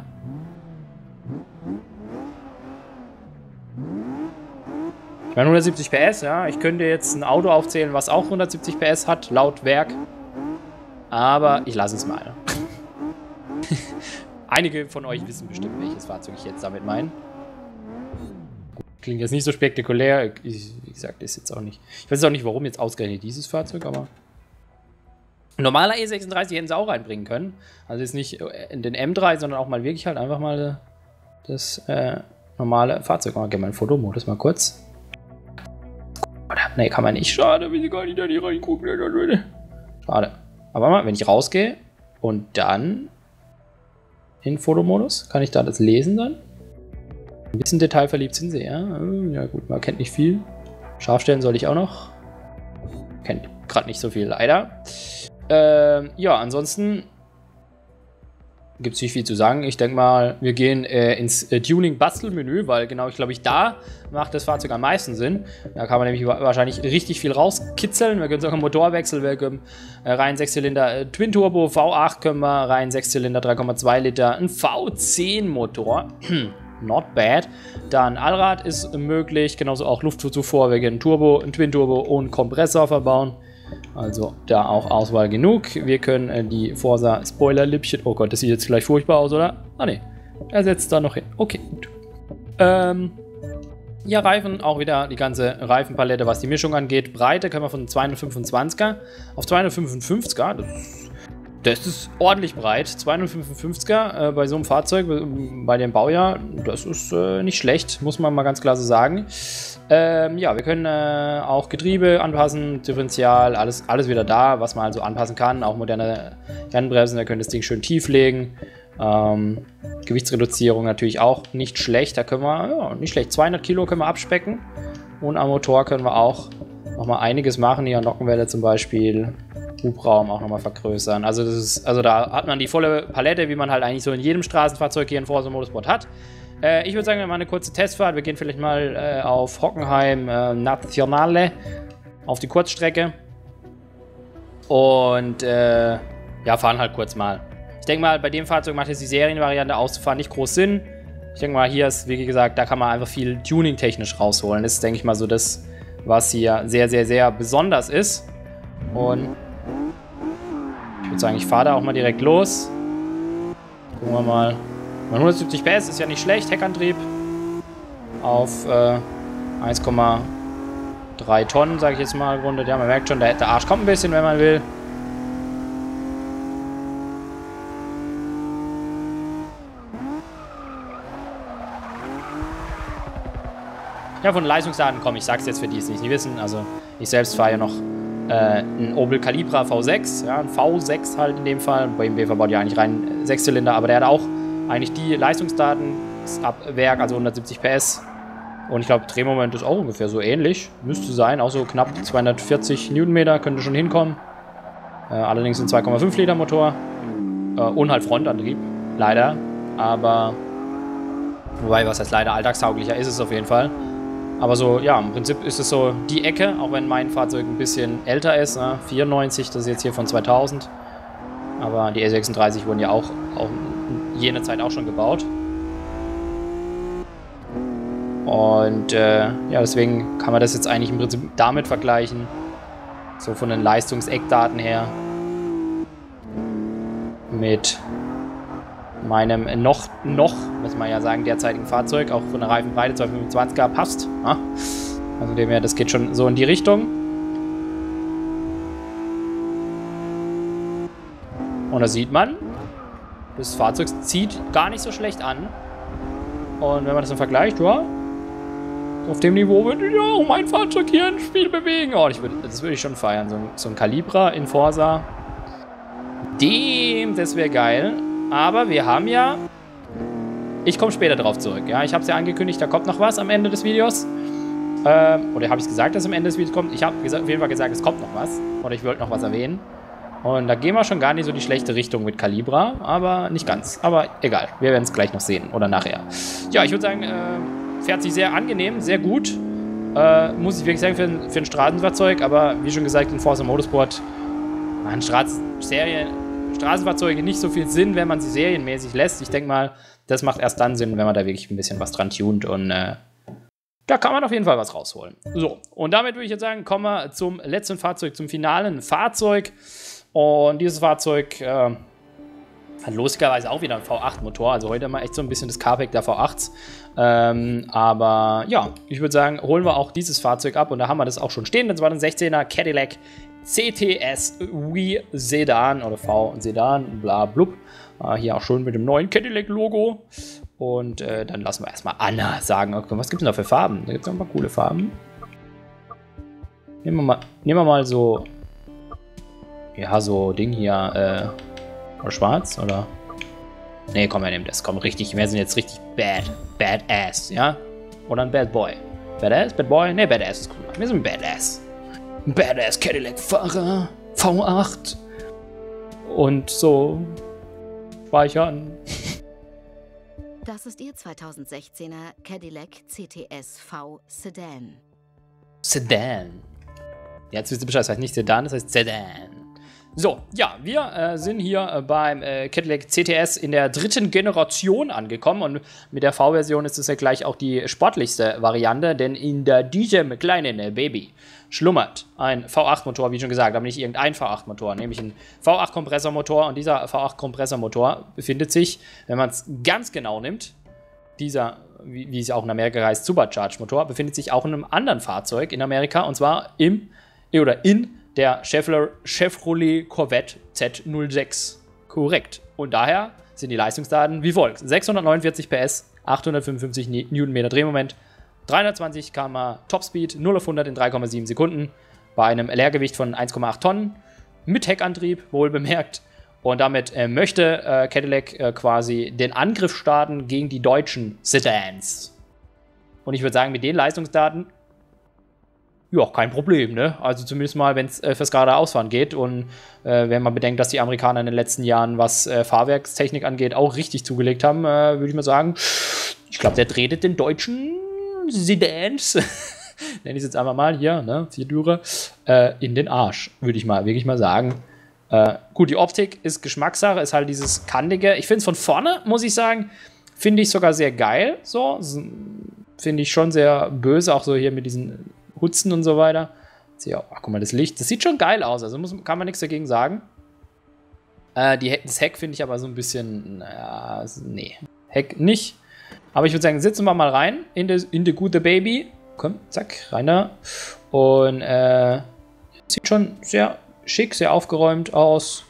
Ich meine 170 PS, ja. Ich könnte jetzt ein Auto aufzählen, was auch 170 PS hat, laut Werk. Aber ich lasse es mal. Einige von euch wissen bestimmt, welches Fahrzeug ich jetzt damit meine. Klingt jetzt nicht so spektakulär. Wie gesagt, ist jetzt auch nicht. Ich weiß auch nicht, warum jetzt ausgerechnet dieses Fahrzeug, aber. Ein normaler E36 hätten sie auch reinbringen können. Also jetzt nicht in den M3, sondern auch mal wirklich halt einfach mal das normale Fahrzeug. Mal gerne mal einen Fotomodus mal kurz. Oder? Nee, kann man nicht. Schade, wenn sie gar nicht da nicht reingucken. Schade. Aber mal, wenn ich rausgehe und dann in Fotomodus, kann ich da das lesen dann? Ein bisschen detailverliebt sind sie, ja. Ja gut, man kennt nicht viel. Scharfstellen soll ich auch noch. Kennt gerade nicht so viel, leider. Ja, ansonsten gibt es nicht viel zu sagen. Ich denke mal, wir gehen ins Tuning-Bastel-Menü, weil genau, da macht das Fahrzeug am meisten Sinn. Da kann man nämlich wahrscheinlich richtig viel rauskitzeln. Wir können sogar Motorwechsel, wir können rein 6-Zylinder Twin-Turbo, V8 können wir, rein 6-Zylinder 3,2 Liter, ein V10-Motor. Not bad. Dann Allrad ist möglich, genauso auch Luftzufuhr. Wir können Turbo, ein Twin-Turbo und Kompressor verbauen. Also da auch Auswahl genug. Wir können die Forsa Spoiler-Lippchen. Oh Gott, das sieht jetzt gleich furchtbar aus, oder? Ah ne, er setzt da noch hin. Okay, gut. Ja, Reifen, auch wieder die ganze Reifenpalette, was die Mischung angeht. Breite können wir von 225er auf 255er. Das ist ordentlich breit. 255er bei so einem Fahrzeug, bei dem Baujahr, das ist nicht schlecht, muss man mal ganz klar so sagen. Ja, wir können auch Getriebe anpassen, Differential, alles wieder da, was man also anpassen kann. Auch moderne Rennbremsen, da können das Ding schön tief legen. Gewichtsreduzierung natürlich auch nicht schlecht. Da können wir, ja, nicht schlecht, 200 Kilo können wir abspecken. Und am Motor können wir auch nochmal einiges machen. Hier an Nockenwelle zum Beispiel. Hubraum auch nochmal vergrößern. Also, da hat man die volle Palette, wie man halt eigentlich so in jedem Straßenfahrzeug hier in Forza Motorsport hat. Ich würde sagen, wir machen eine kurze Testfahrt. Wir gehen vielleicht mal auf Hockenheim Nazionale, auf die Kurzstrecke. Und ja, fahren halt kurz mal. Ich denke mal, bei dem Fahrzeug macht jetzt die Serienvariante auszufahren nicht groß Sinn. Ich denke mal, hier ist, wie gesagt, da kann man einfach viel tuning-technisch rausholen. Das ist, denke ich mal, so das, was hier sehr, sehr, sehr besonders ist. Und ich würde sagen, ich fahre da auch mal direkt los. Gucken wir mal. 170 PS ist ja nicht schlecht. Heckantrieb auf 1,3 Tonnen, sage ich jetzt mal, gerundet. Ja, man merkt schon, der Arsch kommt ein bisschen, wenn man will. Ja, von Leistungsdaten komme ich sag's jetzt für die es nicht wissen. Also, ich selbst fahre ja noch ein Opel Calibra V6, ja, ein V6 halt in dem Fall. BMW verbaut ja eigentlich rein 6-Zylinder, aber der hat auch eigentlich die Leistungsdaten ab Werk, also 170 PS. Und ich glaube, Drehmoment ist auch ungefähr so ähnlich. Müsste sein, auch so knapp 240 Newtonmeter, könnte schon hinkommen. Allerdings ein 2,5 Liter Motor. Und halt Frontantrieb, leider. Aber, wobei, was heißt leider, alltagstauglicher ist es auf jeden Fall. Aber so, ja, im Prinzip ist es so die Ecke, auch wenn mein Fahrzeug ein bisschen älter ist, ne? 94, das ist jetzt hier von 2000. Aber die E36 wurden ja auch jene Zeit auch schon gebaut. Und ja, deswegen kann man das jetzt eigentlich im Prinzip damit vergleichen. So von den Leistungseckdaten her. Mit meinem noch, muss man ja sagen, derzeitigen Fahrzeug, auch von der Reifenbreite 225er passt. Ja? Also dem her, das geht schon so in die Richtung. Und da sieht man, das Fahrzeug zieht gar nicht so schlecht an. Und wenn man das dann vergleicht, ja, auf dem Niveau würde ja auch mein Fahrzeug hier ein Spiel bewegen. Oh, das würde ich schon feiern. So ein Calibra in Forza. Das wäre geil. Aber wir haben ja... Ich komme später drauf zurück. Ja, ich habe es ja angekündigt, da kommt noch was am Ende des Videos. Oder habe ich es gesagt, dass am Ende des Videos kommt? Ich habe auf jeden Fall gesagt, es kommt noch was. Oder ich wollte noch was erwähnen. Und da gehen wir schon gar nicht so die schlechte Richtung mit Calibra. Aber nicht ganz. Aber egal. Wir werden es gleich noch sehen. Oder nachher. Ja, ich würde sagen, fährt sich sehr angenehm, sehr gut. Muss ich wirklich sagen, für ein Straßenfahrzeug. Aber wie schon gesagt, in Forza Motorsport machen Straßenfahrzeuge nicht so viel Sinn, wenn man sie serienmäßig lässt. Ich denke mal, das macht erst dann Sinn, wenn man da wirklich ein bisschen was dran tunt. Und da kann man auf jeden Fall was rausholen. So, und damit würde ich jetzt sagen, kommen wir zum letzten Fahrzeug, zum finalen Fahrzeug. Und dieses Fahrzeug hat lustigerweise auch wieder einen V8-Motor. Also heute mal echt so ein bisschen das Carpack der V8s. Aber ja, ich würde sagen, holen wir auch dieses Fahrzeug ab. Und da haben wir das auch schon stehen. Das war ein 16er Cadillac CTS V Sedan oder V Sedan, bla blub. Hier auch schon mit dem neuen Cadillac-Logo. Und dann lassen wir erstmal Anna sagen, okay, was gibt es denn da für Farben? Da gibt es noch ein paar coole Farben. Nehmen wir mal so. Ja, so Ding hier. Oder schwarz, oder? Ne, komm, wir nehmen das. Komm, richtig. Wir sind jetzt richtig badass, ja? Oder ein Bad Boy. Badass? Bad Boy? Ne, Badass ist cool. Wir sind Badass. Badass Cadillac-Fahrer. V8. Und so. Speichern. Das ist Ihr 2016er Cadillac CTS V Sedan. Sedan. Jetzt wisst ihr Bescheid, das heißt nicht Sedan, das heißt Sedan. So, ja, wir sind hier beim Cadillac CTS in der 3. Generation angekommen und mit der V-Version ist es ja gleich auch die sportlichste Variante, denn in diesem kleinen Baby schlummert ein V8-Motor, wie schon gesagt, aber nicht irgendein V8-Motor, nämlich ein V8-Kompressormotor und dieser V8-Kompressormotor befindet sich, wenn man es ganz genau nimmt, dieser, wie es auch in Amerika heißt, Supercharged-Motor, befindet sich auch in einem anderen Fahrzeug in Amerika und zwar in der Chevrolet Corvette Z06. Korrekt. Und daher sind die Leistungsdaten wie folgt. 649 PS, 855 Newtonmeter Drehmoment, 320 km/h Topspeed, 0 auf 100 in 3,7 Sekunden, bei einem Leergewicht von 1,8 Tonnen, mit Heckantrieb, wohl bemerkt. Und damit möchte Cadillac quasi den Angriff starten gegen die deutschen Sedans. Und ich würde sagen, mit den Leistungsdaten ja, kein Problem, ne? Also zumindest mal, wenn es fürs geradeausfahren geht. Und wenn man bedenkt, dass die Amerikaner in den letzten Jahren, was Fahrwerkstechnik angeht, auch richtig zugelegt haben, würde ich mal sagen, ich glaube, der tretet den deutschen Sedans, nenne ich es jetzt einfach mal hier, ne, Viertürer, in den Arsch, würde ich mal wirklich mal sagen. Gut, die Optik ist Geschmackssache, ist halt dieses Kantige. Ich finde es von vorne, muss ich sagen, finde ich sogar sehr geil. So, finde ich schon sehr böse, auch so hier mit diesen Hutzen und so weiter. Ja, ach, guck mal, das Licht, das sieht schon geil aus, also kann man nichts dagegen sagen. Das Heck finde ich aber so ein bisschen, naja, nee, Heck nicht. Aber ich würde sagen, sitzen wir mal rein in the gute Baby. Komm, zack, rein da. Und sieht schon sehr schick, sehr aufgeräumt aus.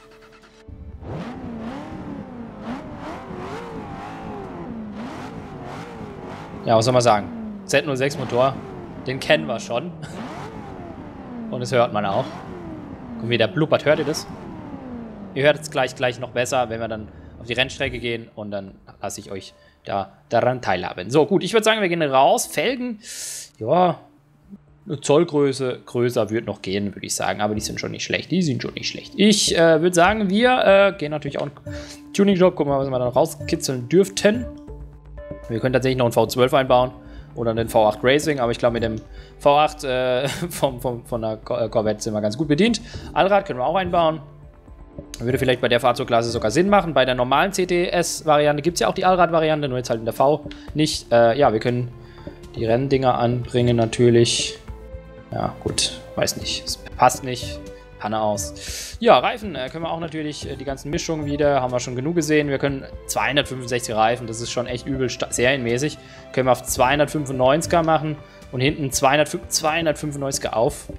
Ja, was soll man sagen? Z06 Motor, den kennen wir schon. Und das hört man auch. Guck, wie der blubbert, hört ihr das? Ihr hört es gleich noch besser, wenn wir dann auf die Rennstrecke gehen und dann lasse ich euch daran teilhaben. So, gut, ich würde sagen, wir gehen raus. Felgen, ja, eine Zollgröße größer wird noch gehen, würde ich sagen, aber die sind schon nicht schlecht. Ich würde sagen, wir gehen natürlich auch in den Tuning-Job, gucken mal, was wir da noch rauskitzeln dürften. Wir können tatsächlich noch einen V12 einbauen oder einen V8 Racing, aber ich glaube, mit dem V8 von der Corvette sind wir ganz gut bedient. Allrad können wir auch einbauen. Würde vielleicht bei der Fahrzeugklasse sogar Sinn machen. Bei der normalen CTS-Variante gibt es ja auch die Allrad-Variante, nur jetzt halt in der V nicht. Ja, wir können die Renndinger anbringen natürlich. Ja, gut, weiß nicht. Es passt nicht. Panne aus. Ja, Reifen können wir auch natürlich, die ganzen Mischungen wieder, haben wir schon genug gesehen. Wir können 265 Reifen, das ist schon echt übel serienmäßig. Können wir auf 295er machen und hinten 295er auf.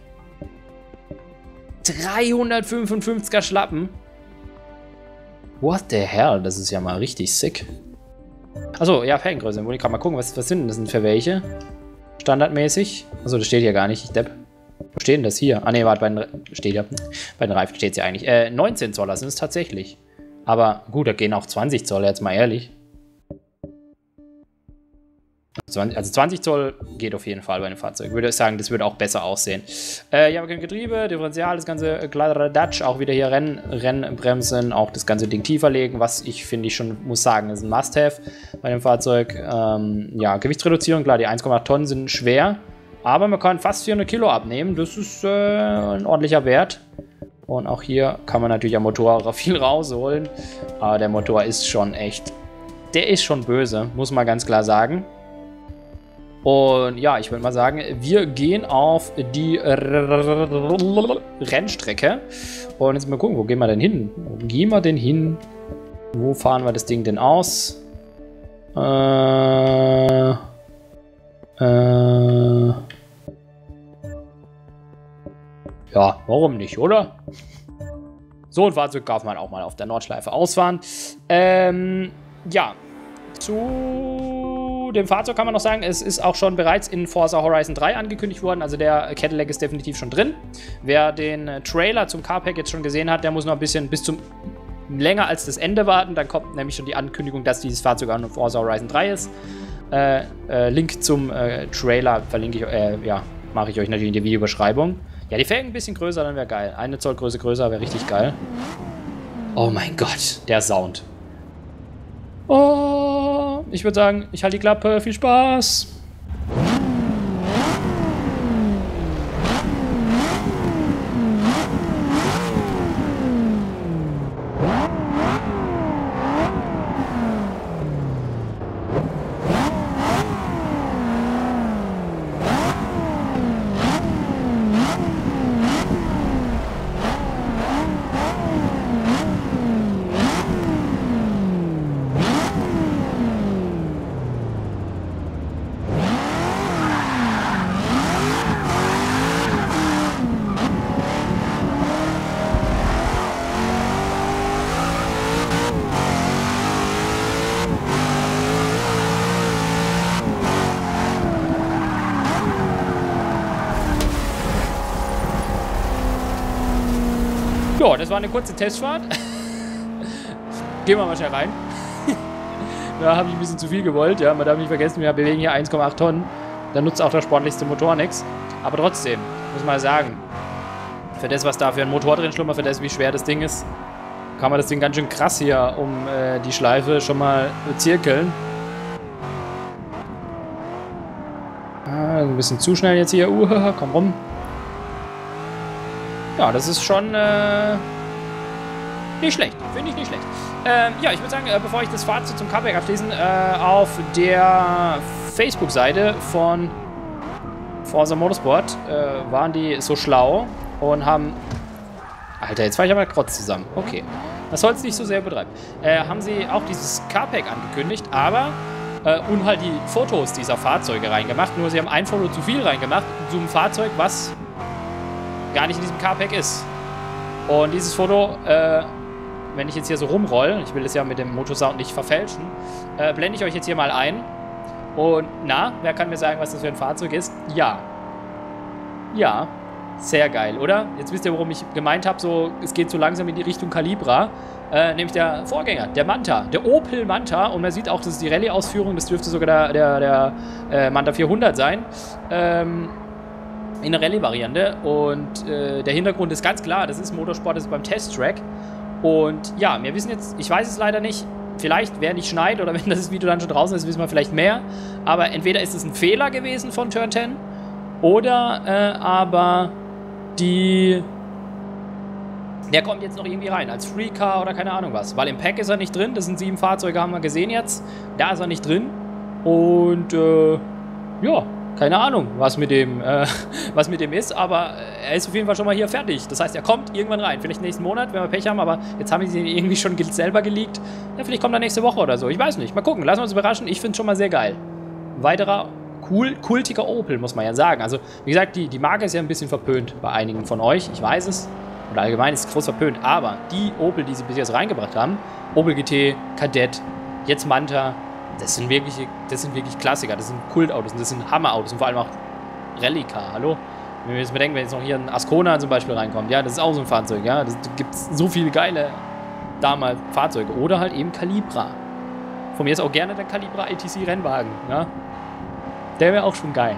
355er Schlappen. What the hell? Das ist ja mal richtig sick. Achso, ja, Felgengröße. Wollte ich gerade mal gucken, was sind das denn für welche? Standardmäßig. Achso, das steht hier gar nicht, ich depp. Wo steht denn das hier? Ah ne, warte, steht ja. Bei den Reifen steht es ja eigentlich. 19 Zoller sind es tatsächlich. Aber gut, da gehen auch 20 Zoll, jetzt mal ehrlich. Also 20 Zoll geht auf jeden Fall bei einem Fahrzeug. Würde ich sagen, das würde auch besser aussehen. Ja, wir können Getriebe, Differential, das ganze Kladderadatsch, auch wieder hier Rennbremsen, auch das ganze Ding tiefer legen, was ich finde, ich schon muss sagen, ist ein Must-Have bei dem Fahrzeug. Ja, Gewichtsreduzierung, klar, die 1,8 Tonnen sind schwer, aber man kann fast 400 Kilo abnehmen, das ist ein ordentlicher Wert. Und auch hier kann man natürlich am Motor viel rausholen, aber der Motor ist schon echt, der ist schon böse, muss man ganz klar sagen. Und ja, ich würde mal sagen, wir gehen auf die Rennstrecke. Und jetzt mal gucken, wo gehen wir denn hin? Wo fahren wir das Ding denn aus? Ja, warum nicht, oder? So ein Fahrzeug darf man auch mal auf der Nordschleife ausfahren. Ja, zu dem Fahrzeug kann man noch sagen, es ist auch schon bereits in Forza Horizon 3 angekündigt worden, also der Cadillac ist definitiv schon drin. Wer den Trailer zum Carpack jetzt schon gesehen hat, der muss noch ein bisschen bis zum länger als das Ende warten, dann kommt nämlich schon die Ankündigung, dass dieses Fahrzeug auch in Forza Horizon 3 ist. Link zum Trailer verlinke ich, ja, mache ich euch natürlich in die Videobeschreibung. Ja, die Felgen ein bisschen größer, dann wäre geil. Eine Zollgröße größer wäre richtig geil. Oh mein Gott, der Sound. Oh, ich würde sagen, ich halte die Klappe. Viel Spaß! Ja, das war eine kurze Testfahrt. Gehen wir mal schnell rein. Da habe ich ein bisschen zu viel gewollt. Ja, man darf nicht vergessen, wir bewegen hier 1,8 Tonnen. Da nutzt auch der sportlichste Motor nichts. Aber trotzdem, muss man sagen, für das, was da für ein Motor drin schlummert, für das, wie schwer das Ding ist, kann man das Ding ganz schön krass hier um die Schleife schon mal zirkeln. Ein bisschen zu schnell jetzt hier. Komm rum. Ja, das ist schon nicht schlecht. Finde ich nicht schlecht. Ja, ich würde sagen, bevor ich das Fazit zum Carpack abschließen, auf der Facebook-Seite von Forza Motorsport waren die so schlau und haben... Alter, jetzt fahre ich aber Krotz zusammen. Okay. Das soll es nicht so sehr betreiben. Haben sie auch dieses Carpack angekündigt, aber... und halt die Fotos dieser Fahrzeuge reingemacht. Nur sie haben ein Foto zu viel reingemacht zu einem Fahrzeug, was gar nicht in diesem Carpack ist. Und dieses Foto, wenn ich jetzt hier so rumroll, ich will es ja mit dem Motorsound nicht verfälschen, blende ich euch jetzt hier mal ein. Und na, wer kann mir sagen, was das für ein Fahrzeug ist? Ja. Ja. Sehr geil, oder? Jetzt wisst ihr, worum ich gemeint habe, so, es geht so langsam in die Richtung Calibra. Nämlich der Vorgänger, der Manta, der Opel Manta. Und man sieht auch, das ist die Rallye-Ausführung, das dürfte sogar der Manta 400 sein. In der Rallye-Variante. Und der Hintergrund ist ganz klar, das ist Motorsport, das ist beim Testtrack. Und ja, wir wissen jetzt, ich weiß es leider nicht, vielleicht, wer nicht schneit oder wenn das Video dann schon draußen ist, wissen wir vielleicht mehr. Aber entweder ist es ein Fehler gewesen von Turn 10 oder aber der kommt jetzt noch irgendwie rein, als Free Car oder keine Ahnung was. Weil im Pack ist er nicht drin, das sind 7 Fahrzeuge, haben wir gesehen jetzt. Da ist er nicht drin. Und, ja, keine Ahnung, was mit dem ist, aber er ist auf jeden Fall schon mal hier fertig. Das heißt, er kommt irgendwann rein. Vielleicht nächsten Monat, wenn wir Pech haben, aber jetzt haben sie ihn irgendwie schon selber geleakt. Ja, vielleicht kommt er nächste Woche oder so. Ich weiß nicht. Mal gucken, lassen wir uns überraschen. Ich finde es schon mal sehr geil. Weiterer kultiger Opel, muss man ja sagen. Also, wie gesagt, die Marke ist ja ein bisschen verpönt bei einigen von euch. Ich weiß es. Oder allgemein ist es groß verpönt. Aber die Opel, die sie bis jetzt reingebracht haben, Opel GT, Kadett, jetzt Manta, das sind wirklich Klassiker. Das sind Kultautos. Das sind Hammerautos. Und vor allem auch Rallye-Car. Hallo? Wenn wir jetzt bedenken, wenn jetzt noch hier ein Ascona zum Beispiel reinkommt. Ja, das ist auch so ein Fahrzeug. Ja, da gibt es so viele geile damals Fahrzeuge. Oder halt eben Calibra. Von mir ist auch gerne der Calibra ATC Rennwagen. Ja? Der wäre auch schon geil.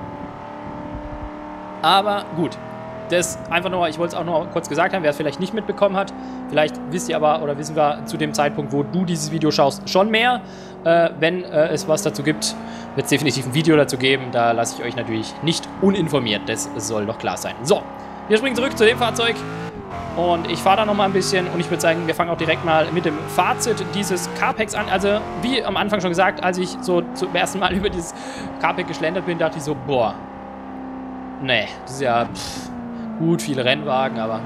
Aber gut. Das einfach nur, ich wollte es auch noch kurz gesagt haben, wer es vielleicht nicht mitbekommen hat. Vielleicht wisst ihr aber, oder wissen wir zu dem Zeitpunkt, wo du dieses Video schaust, schon mehr. Wenn es was dazu gibt, wird es definitiv ein Video dazu geben. Da lasse ich euch natürlich nicht uninformiert. Das soll doch klar sein. So, wir springen zurück zu dem Fahrzeug. Und ich fahre da nochmal ein bisschen. Und ich würde sagen, wir fangen auch direkt mal mit dem Fazit dieses Carpacks an. Also, wie am Anfang schon gesagt, als ich so zum ersten Mal über dieses Carpack geschlendert bin, dachte ich so, boah, nee, das ist ja... Gut, viele Rennwagen, aber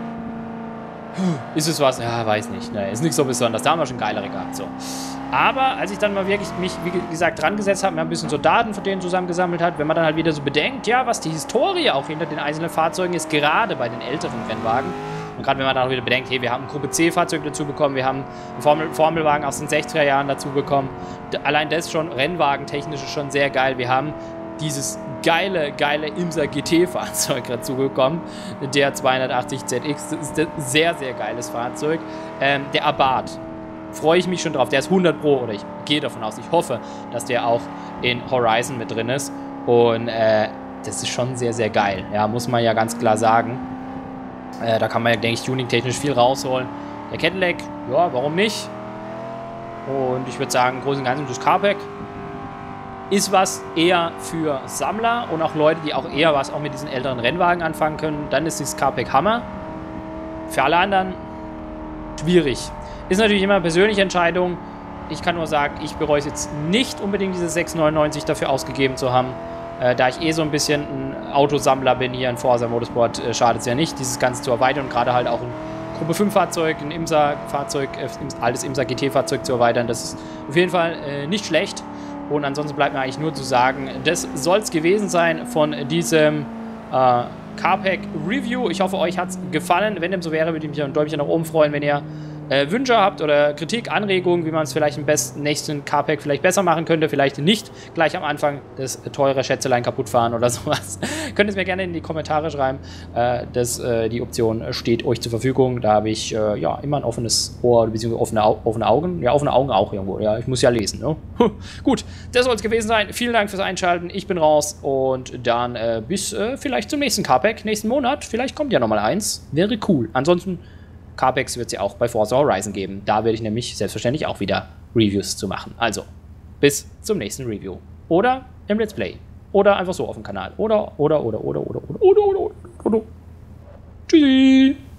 ist es was? Ja, weiß nicht. Nee, ist nicht so besonders. Da haben wir schon geilere gehabt. So. Aber als ich dann mal wirklich mich, wie gesagt, dran gesetzt habe, mir ein bisschen so Daten von denen zusammengesammelt hat, wenn man dann halt wieder so bedenkt, ja, was die Historie auch hinter den einzelnen Fahrzeugen ist, gerade bei den älteren Rennwagen. Und gerade wenn man dann auch wieder bedenkt, hey, wir haben ein Gruppe C-Fahrzeug dazu bekommen, wir haben einen Formelwagen aus den 60er Jahren dazu bekommen. Allein das schon, Rennwagen-technisch ist schon sehr geil. Wir haben dieses geile Imsa GT-Fahrzeug dazu gekommen. Der 280 ZX, das ist ein sehr, sehr geiles Fahrzeug. Der Abarth, freue ich mich schon drauf. Der ist 100 Pro, oder ich gehe davon aus, ich hoffe, dass der auch in Horizon mit drin ist. Und das ist schon sehr, sehr geil. Ja, muss man ja ganz klar sagen. Da kann man ja, denke ich, tuning-technisch viel rausholen. Der Cadillac, ja, warum nicht? Und ich würde sagen, im Großen und Ganzen das Carpack ist was eher für Sammler und auch Leute, die auch eher was auch mit diesen älteren Rennwagen anfangen können. Dann ist das Carpack Hammer. Für alle anderen schwierig. Ist natürlich immer eine persönliche Entscheidung. Ich kann nur sagen, ich bereue es jetzt nicht unbedingt, diese 6,99 dafür ausgegeben zu haben. Da ich eh so ein bisschen ein Autosammler bin hier in Forza Motorsport, schadet es ja nicht, dieses Ganze zu erweitern und gerade halt auch ein Gruppe 5 Fahrzeug, ein Imsa-Fahrzeug, altes Imsa GT-Fahrzeug zu erweitern. Das ist auf jeden Fall nicht schlecht. Und ansonsten bleibt mir eigentlich nur zu sagen, das soll es gewesen sein von diesem Carpack Review. Ich hoffe, euch hat es gefallen. Wenn dem so wäre, würde ich mich ein Däumchen nach oben freuen, wenn ihr Wünsche habt oder Kritik, Anregungen, wie man es vielleicht im nächsten Carpack vielleicht besser machen könnte, vielleicht nicht gleich am Anfang das teure Schätzelein kaputt fahren oder sowas, könnt ihr es mir gerne in die Kommentare schreiben. Die Option steht euch zur Verfügung. Da habe ich ja immer ein offenes Ohr, beziehungsweise offene Augen. Ja, offene Augen auch irgendwo. Ja, ich muss ja lesen. Ne? Gut, das soll es gewesen sein. Vielen Dank fürs Einschalten. Ich bin raus und dann bis vielleicht zum nächsten Carpack, nächsten Monat. Vielleicht kommt ja nochmal eins. Wäre cool. Ansonsten Carpacks wird es ja auch bei Forza Horizon geben. Da werde ich nämlich selbstverständlich auch wieder Reviews zu machen. Also, bis zum nächsten Review. Oder im Let's Play. Oder einfach so auf dem Kanal. Oder. Tschüssi.